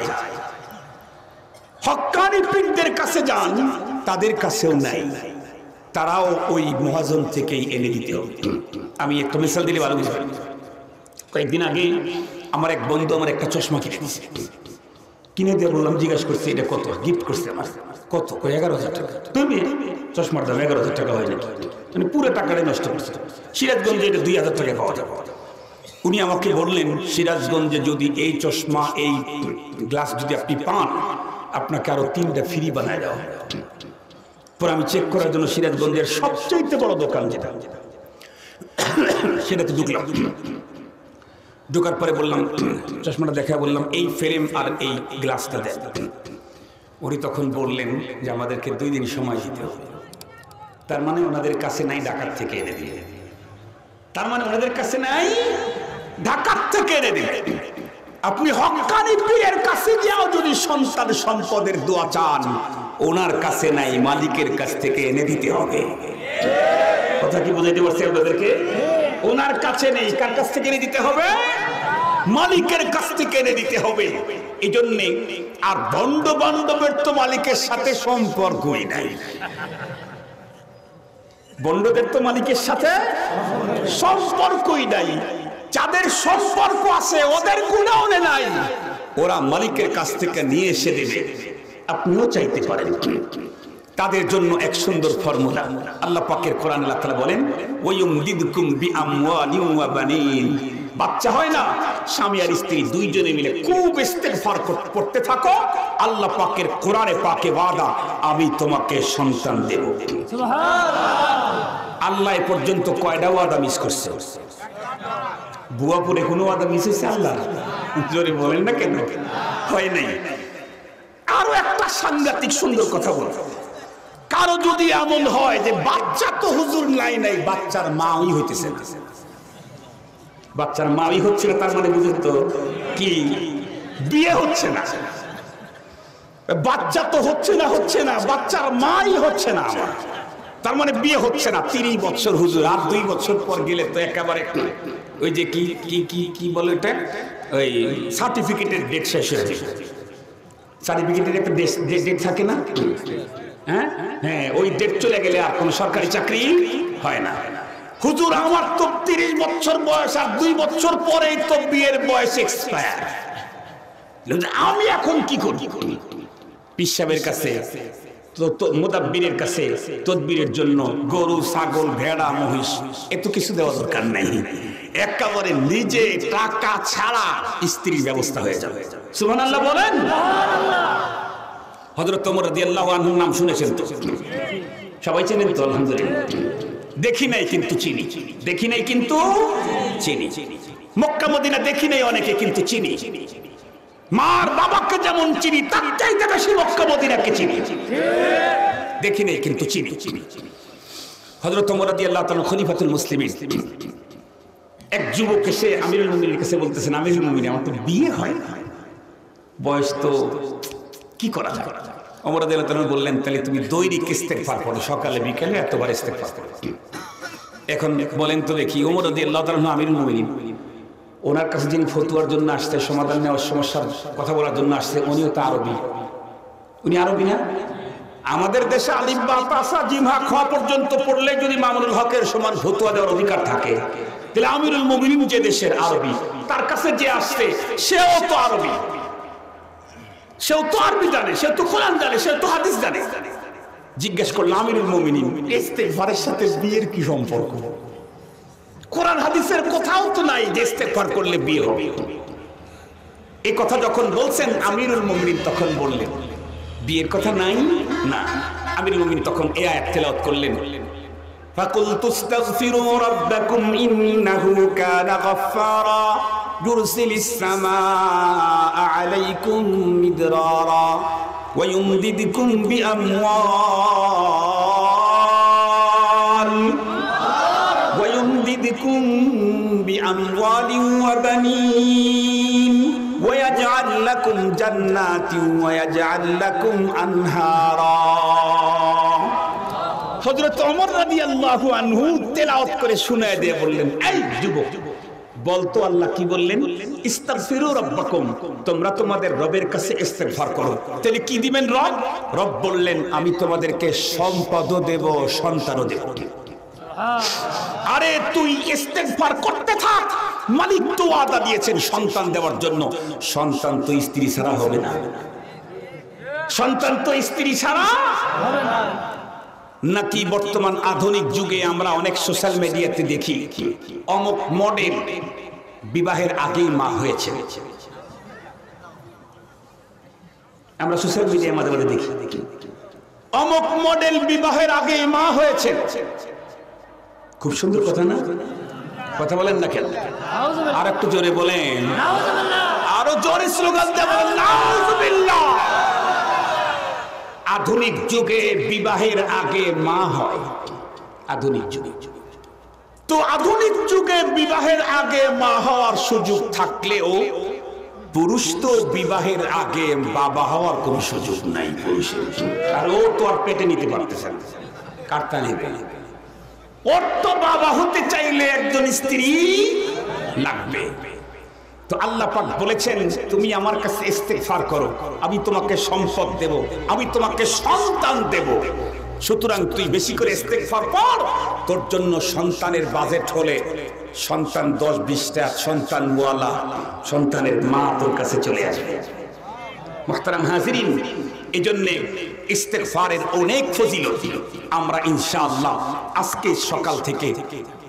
হক্কানি পীরদের কাছে যান, তাদের কাছেও নাই, তারাও ওই মহাজন থেকেই এনে দিতে হবে। আমি একটা মিসাল দিলে ভালো বুঝবেন। কয়েকদিন আগে আমার এক বন্ধু আমার একটা চশমা কিনে দিয়েছে। কিনে দিয়ে বললাম, জিজ্ঞাসা করছি এটা কত, গিফট করছে আমার। কত? এগারো হাজার টাকা। তুমি চশমার দাম এগারো হাজার টাকা হয় নাকি? মানে পুরো টাকাটাই নষ্ট করছে। সিরাজগঞ্জে এটা দুই হাজার টাকা পাওয়া যাবে। উনি আমাকে বললেন, সিরাজগঞ্জে যদি এই চশমা, এই গ্লাস যদি আপনি পান, আপনাকে আরো তিনটা ফ্রি বানায় দেওয়া। পরে আমি চেক করার জন্য সিরাজগঞ্জের সবচেয়ে বড় দোকান যেটা, সেটাতে ঢুকলাম। ঢোকার পরে বললাম, চশমাটা দেখা, বললাম এই ফ্রেম আর এই গ্লাসটা দেন। উনি তখন বললেন যে আমাদেরকে দুই দিন সময় দিতে হবে। তার মানে ওনাদের কাছে নাই, ঢাকার থেকে এনে দিবে। তার মানে ওনাদের কাছে নাই, ঢাকার থেকে এনে দিবে। আপনি হক্কানি পীরের কাছে যাও, যদি সন্তান সম্পদের দোয়া চান, ওনার কাছে নাই, মালিকের কাছ থেকে এনে দিতে হবে। কথা কি বুঝাইতে পারছি আপনাদেরকে? ওনার কাছে নেই, কার কাছ থেকে এনে দিতে হবে? মালিকের কাছ থেকে এনে দিতে হবে। এই জন্যে আর বন্ড বান্ধবের তো মালিকের সাথে সম্পর্কই নাই। বন্ডদের তো মালিকের সাথে সম্পর্কই নাই। যাদের সম্পর্ক আছে ওদের গুণাও নাই, ওরা মালিকের কাছ থেকে নিয়ে এসে দেবে। আপনিও চাইতে পারেন। তাদের জন্য এক সুন্দর ফর্মুলা আল্লাহ পাকের কোরআন, আল্লাহ তাআলা বলেন, ওয়ায়ুমদিদকুম বিআমওয়ালিন ওয়া বানিন, বাচ্চা হয় না, স্বামী আর স্ত্রী দুইজনে মিলে খুব ইস্তেগফার করতে থাকো, আল্লাহ পাকের কোরআনে পাকে ওয়াদা, আমি তোমাকে সন্তান দেব। সুবহানাল্লাহ। আল্লাহ এ পর্যন্ত কয়টা ওয়াদা মিস করছে? বুয়াপুরে কোনো ওয়াদা মিস হয়েছে আল্লাহ? জোরে বলেন না কেন? হয় নাই। আরো একটা সাংঘাতিক সুন্দর কথা বল, কারো যদি এমন হয় যে বাচ্চা তো হুজুর নাই নাই, বাচ্চার মাই হইতেছে না, বাচ্চার মাই হচ্ছে না, তার মানে বুঝেন তো কি বিয়ে হচ্ছে না, বাচ্চা তো হচ্ছে না হচ্ছে না বাচ্চার মাই হচ্ছে না আমার, তার মানে বিয়ে হচ্ছে না। তিরিশ বছর হুজুর, আর দুই বছর পর গেলে তো একেবারে ওই যে কি কি কি কি বলে এটা, ওই সার্টিফিকেটের ডেট শেষ হয়ে যাবে। সার্টিফিকেটের একটা ডেট থাকে না? হ্যাঁ হ্যাঁ, ওই ডেট চলে গেলে আর কোনো সরকারি চাকরি হয় না। হুজুর আমার তো তিরিশ বছর বয়স, আর দুই বছর পরেই তো বিয়ের বয়স এক্সপায়ার, আমি এখন কি করি? পীর সাহেবের কাছে, মুদাব্বিরের কাছে তদবিরের জন্য গরু, ছাগল, ভেড়া, মহিষ এত কিছু দেওয়া দরকার নেই, একেবারে নিজে টাকা ছাড়া স্ত্রীর ব্যবস্থা হয়ে যাবে। সুবহানাল্লাহ বলেন। হযরত ওমর রাদিয়াল্লাহু আনহুর নাম শুনেছেন তো? সবাই চেনেন তো? আলহামদুলিল্লাহ। দেখি নাই কিন্তু চিনি, দেখি নাই কিন্তু চিনি। মক্কা মদিনা দেখি নাই অনেকে, কিন্তু চিনি। মার বাবাকে যেমন চিনি, তার চাইতে বেশি মক্কা মদিনাকে চিনি। দেখি নাই কিন্তু চিনি। হযরত ওমর রাদিয়াল্লাহু তাআলা খলিফাতুল মুসলিমিন, এক যুবক এসে আমিরুল মুমিনিনের কাছে বলতেছেন, আমিরুল মুমিনিন আমার তো বিয়ে হয় না, বয়স তো কি করা যায়? ওমর রাদিয়াল্লাহু তাআলা বললেন, তাহলে তুমি দৈনিক ইস্তেগফার করো, সকালে বিকেলে এতবার ইস্তেগফার করো। এখন বলেন তো দেখি, ওমর রাদিয়াল্লাহু তাআলা আমিরুল মুমিনিন, ওনার কাছে যিনি ফতুয়ার জন্য আসছে, সমাধান নেওয়ার সমস্যার কথা বলার জন্য আসছে, উনিও তো আরবি। উনি আরবি না? আমাদের দেশে আলিফ বা তাসা জিম হা খ পর্যন্ত পড়লে যদি মামুনুল হকের সমান ফতুয়া দেওয়ার অধিকার থাকে, তাহলে আমিরুল মুমিনিন যে দেশের আরবি, তার কাছে যে আসছে সেও তো আরবি, সেও তো আরবি জানে, সেও তো কোরআন জানে, সেও তো হাদিস জানে। জিজ্ঞেস করলো, আমিরুল মুমিনিন ইস্তেগফারের সাথে বিয়ের কি সম্পর্ক? কোরআন হাদিসের কোথাও তো নাই যে ইস্তেগফার করলে বিয়ে হবে। এই কথা যখন বলছেন আমিরুল মুমিনিন, তখন বললেন বিয়ের কথা নাই না। আমিরুল মুমিনিন তখন এই আয়াত তেলাওয়াত করলেন, ফাকুলতু ইস্তাগফিরু রাব্বাকুম ইন্নাহু কানা গাফফারা ইউরসিলিস সামাআ আলাইকুম মিদরারা ওয়া ইউমদিদকুম বিআমওয়াল ওয়া ইউমদিদকুম বিআমওয়ালিন ওয়া বানিন ওয়া ইয়াজআল লাকুম জান্নাতিন ওয়া ইয়াজআল লাকুম আনহারা। হযরত ওমর রাদিয়াল্লাহু আনহু তেলাওয়াত করে শোনায় দিয়ে বললেন, এই যুবক, বলতো আল্লাহ কি বললেন? ইস্তাগফিরু রাব্বাকুম, তোমরা তোমাদের রবের কাছে ইস্তেগফার করো। তাহলে কি দিবেন রব? রব বললেন, আমি তোমাদেরকে সম্পদও দেব, সন্তানও দেব। আরে তুই ইস্তেগফার করতে থাক, মালিক তো ওয়াদা দিয়েছেন সন্তান দেওয়ার জন্য। সন্তান তো স্ত্রী ছাড়া হবে না, সন্তান তো স্ত্রী ছাড়া হবে না। নাকি বর্তমান আধুনিক যুগে আমরা অনেক সোশ্যাল মিডিয়াতে দেখি, অমুক মডেল বিবাহের আগেই মা হয়েছে। আমরা সোশ্যাল মিডিয়ার মাঝে মাঝে দেখি, অমুক মডেল বিবাহের আগেই মা হয়েছে। খুব সুন্দর কথা না? কথা বলেন না কেন? আর একটু জোরে বলেন, আরো জোরে স্লোগান দিয়ে বলেন নাউযুবিল্লাহ। আধুনিক যুগে বিবাহের আগে মা হয়, আধুনিক যুগে। তো আধুনিক যুগে বিবাহের আগে মা হওয়ার সুযোগ থাকলেও পুরুষ তো বিবাহের আগে বাবা হওয়ার কোনো সুযোগ নাই পুরুষের। আর ও তো আর পেটে নিতে পারতেছে না, কার্তা নেবে। ওর তো বাবা হতে চাইলে একজন স্ত্রী লাগবে। তো আল্লাহ পাক বলেছেন, তুমি আমার কাছে ইস্তেগফার করো, আমি তোমাকে সম্পদ দেব, আমি তোমাকে সন্তান দেব। সুতরাং তুই বেশি করে ইস্তেগফার কর। তোর জন্য সন্তানের বাজেট হলে সন্তান দশ বিশটা সন্তান ওয়ালা সন্তানের মা তোর কাছে চলে আসবে। মুহতারাম হাজিরিন, এই জন্যে ইস্তেগফারের অনেক ফজিলত আমরা ইনশাআল্লাহ আজকে সকাল থেকে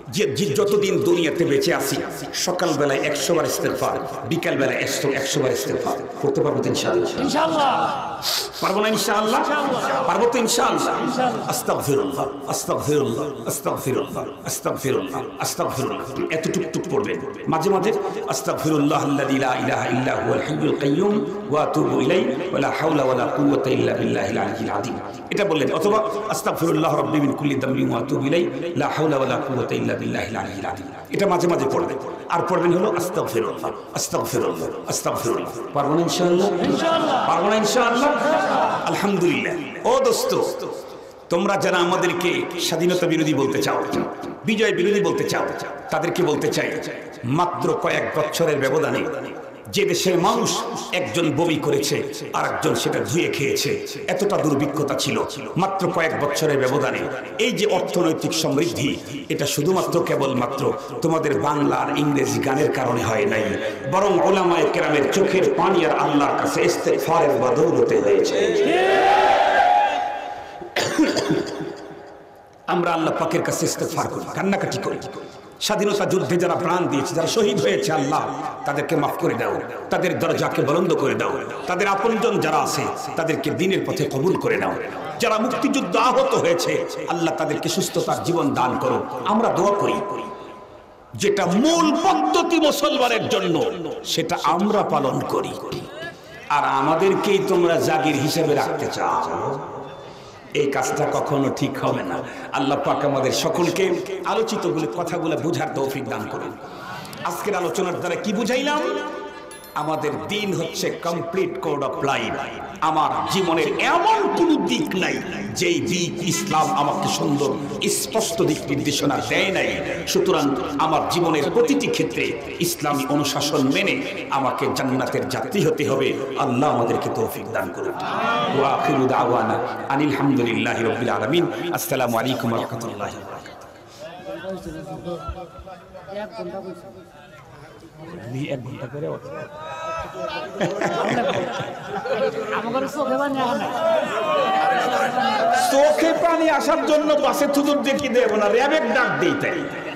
যে যতদিন দুনিয়াতে বেঁচে আছি সকাল বেলায় একশো বার ইস্তেগফার, বিকাল বেলায় একশো একশো বার ইস্তেগফার করতে পারবো তো ইনশাআল্লাহ? ইনশাআল্লাহ পারবো না? ইনশাআল্লাহ পারবো তো ইনশাআল্লাহ। আস্তাগফিরুল্লাহ আস্তাগফিরুল্লাহ আস্তাগফিরুল্লাহ আস্তাগফিরুল্লাহ আস্তাগফিরুল্লাহ এত টুকটুক পড়বেন মাঝে মাঝে। আস্তাগফিরুল্লাহ আল্লাযী লা ইলাহা ইল্লা হুয়াল হাইয়ুল কাইয়্যুম ওয়া আতুবু ইলাইহি ওয়া লা হাওলা ওয়া লা কুওয়াতা ইল্লা বিল্লাহিল আলিয়্যিল আযীম, এটা বললেন। অথবা আস্তাগফিরুল্লাহ রাব্বি মিন কুল্লি দামবিন ওয়া আতুবু ইলাইহি লা হাওলা ওয়া লা কুওয়াতা ইল্লা বিল্লাহিল আলিয়্যিল আযীম, এটা মাঝে মাঝে পড়বেন। আর পড়বেন হলো আস্তাগফিরুল্লাহ আস্তাগফিরুল্লাহ আস্তাগফিরুল্লাহ। পারবো না ইনশাআল্লাহ? ইনশাআল্লাহ পারবো না ইনশাআল্লাহ? আলহামদুলিল্লাহ। ও দোস্ত, তোমরা যারা আমাদেরকে স্বাধীনতা বিরোধী বলতে চাও, বিজয় বিরোধী বলতে চাও, তাদেরকে বলতে চাই মাত্র কয়েক বছরের ব্যবধানে যে দেশের মানুষ একজন বমি করেছে আর একজন সেটা ধুয়ে খেয়েছে, এতটা দুর্ভিক্ষতা ছিল মাত্র কয়েক বছরের ব্যবধানে। এই যে অর্থনৈতিক সমৃদ্ধি, এটা শুধুমাত্র কেবলমাত্র তোমাদের বাংলা আর ইংরেজি গানের কারণে হয় নাই, বরং ওলামায়ে কেরামের চোখের পানি আর আল্লাহর কাছে ইস্তেগফারের বদৌলতে হয়েছে। আমরা আল্লাহ পাকের কাছে ইস্তেগফার করি, কান্নাকাটি করি। স্বাধীনতা যুদ্ধে যারা প্রাণ দিয়েছে, যারা শহীদ হয়েছে, আল্লাহ তাদেরকে মাফ করে দাও, তাদের দরজাকে বুলন্দ করে দাও, তাদের আপনজন যারা আছে তাদেরকে দ্বীনের পথে কবুল করে নাও। যারা মুক্তিযুদ্ধ আহত হয়েছে, আল্লাহ তাদেরকে সুস্থতার জীবন দান করো। আমরা দোয়া করি, যেটা মূল পদ্ধতি মুসলমানের জন্য সেটা আমরা পালন করি, আর আমাদেরকেই তোমরা জাগির হিসেবে রাখতে চাও, এই কাজটা কখনো ঠিক হবে না। আল্লাহ পাক আমাদের সকলকে আলোচিত কথাগুলো বুঝার তৌফিক দান করুন। আজকের আলোচনার দ্বারা কি বুঝাইলাম? আমাদের দিন হচ্ছে কমপ্লিট কোড অফ লাইফ। আমার জীবনের এমন কোন দিক নাই যেই দিক ইসলাম আমাকে সুন্দর স্পষ্ট দিক নির্দেশনা দেয় নাই। সুতরাং আমার জীবনের প্রতিটি ক্ষেত্রে ইসলামী অনুশাসন মেনে আমাকে জান্নাতের যাত্রী হতে হবে। আল্লাহ আমাদেরকে তৌফিক দান করুন। ওয়া আখিরু দাওয়ানা আনিল হামদুলিল্লাহি রাব্বিল আলামিন। আসসালামু আলাইকুম ওয়া রাহমাতুল্লাহি ওয়া বারাকাতুহু। এক ঘন্টা করে চোখে পানি আসার জন্য বাসে থুতুর দেখি দেব না, র্যাবের ডাক দিই তাই।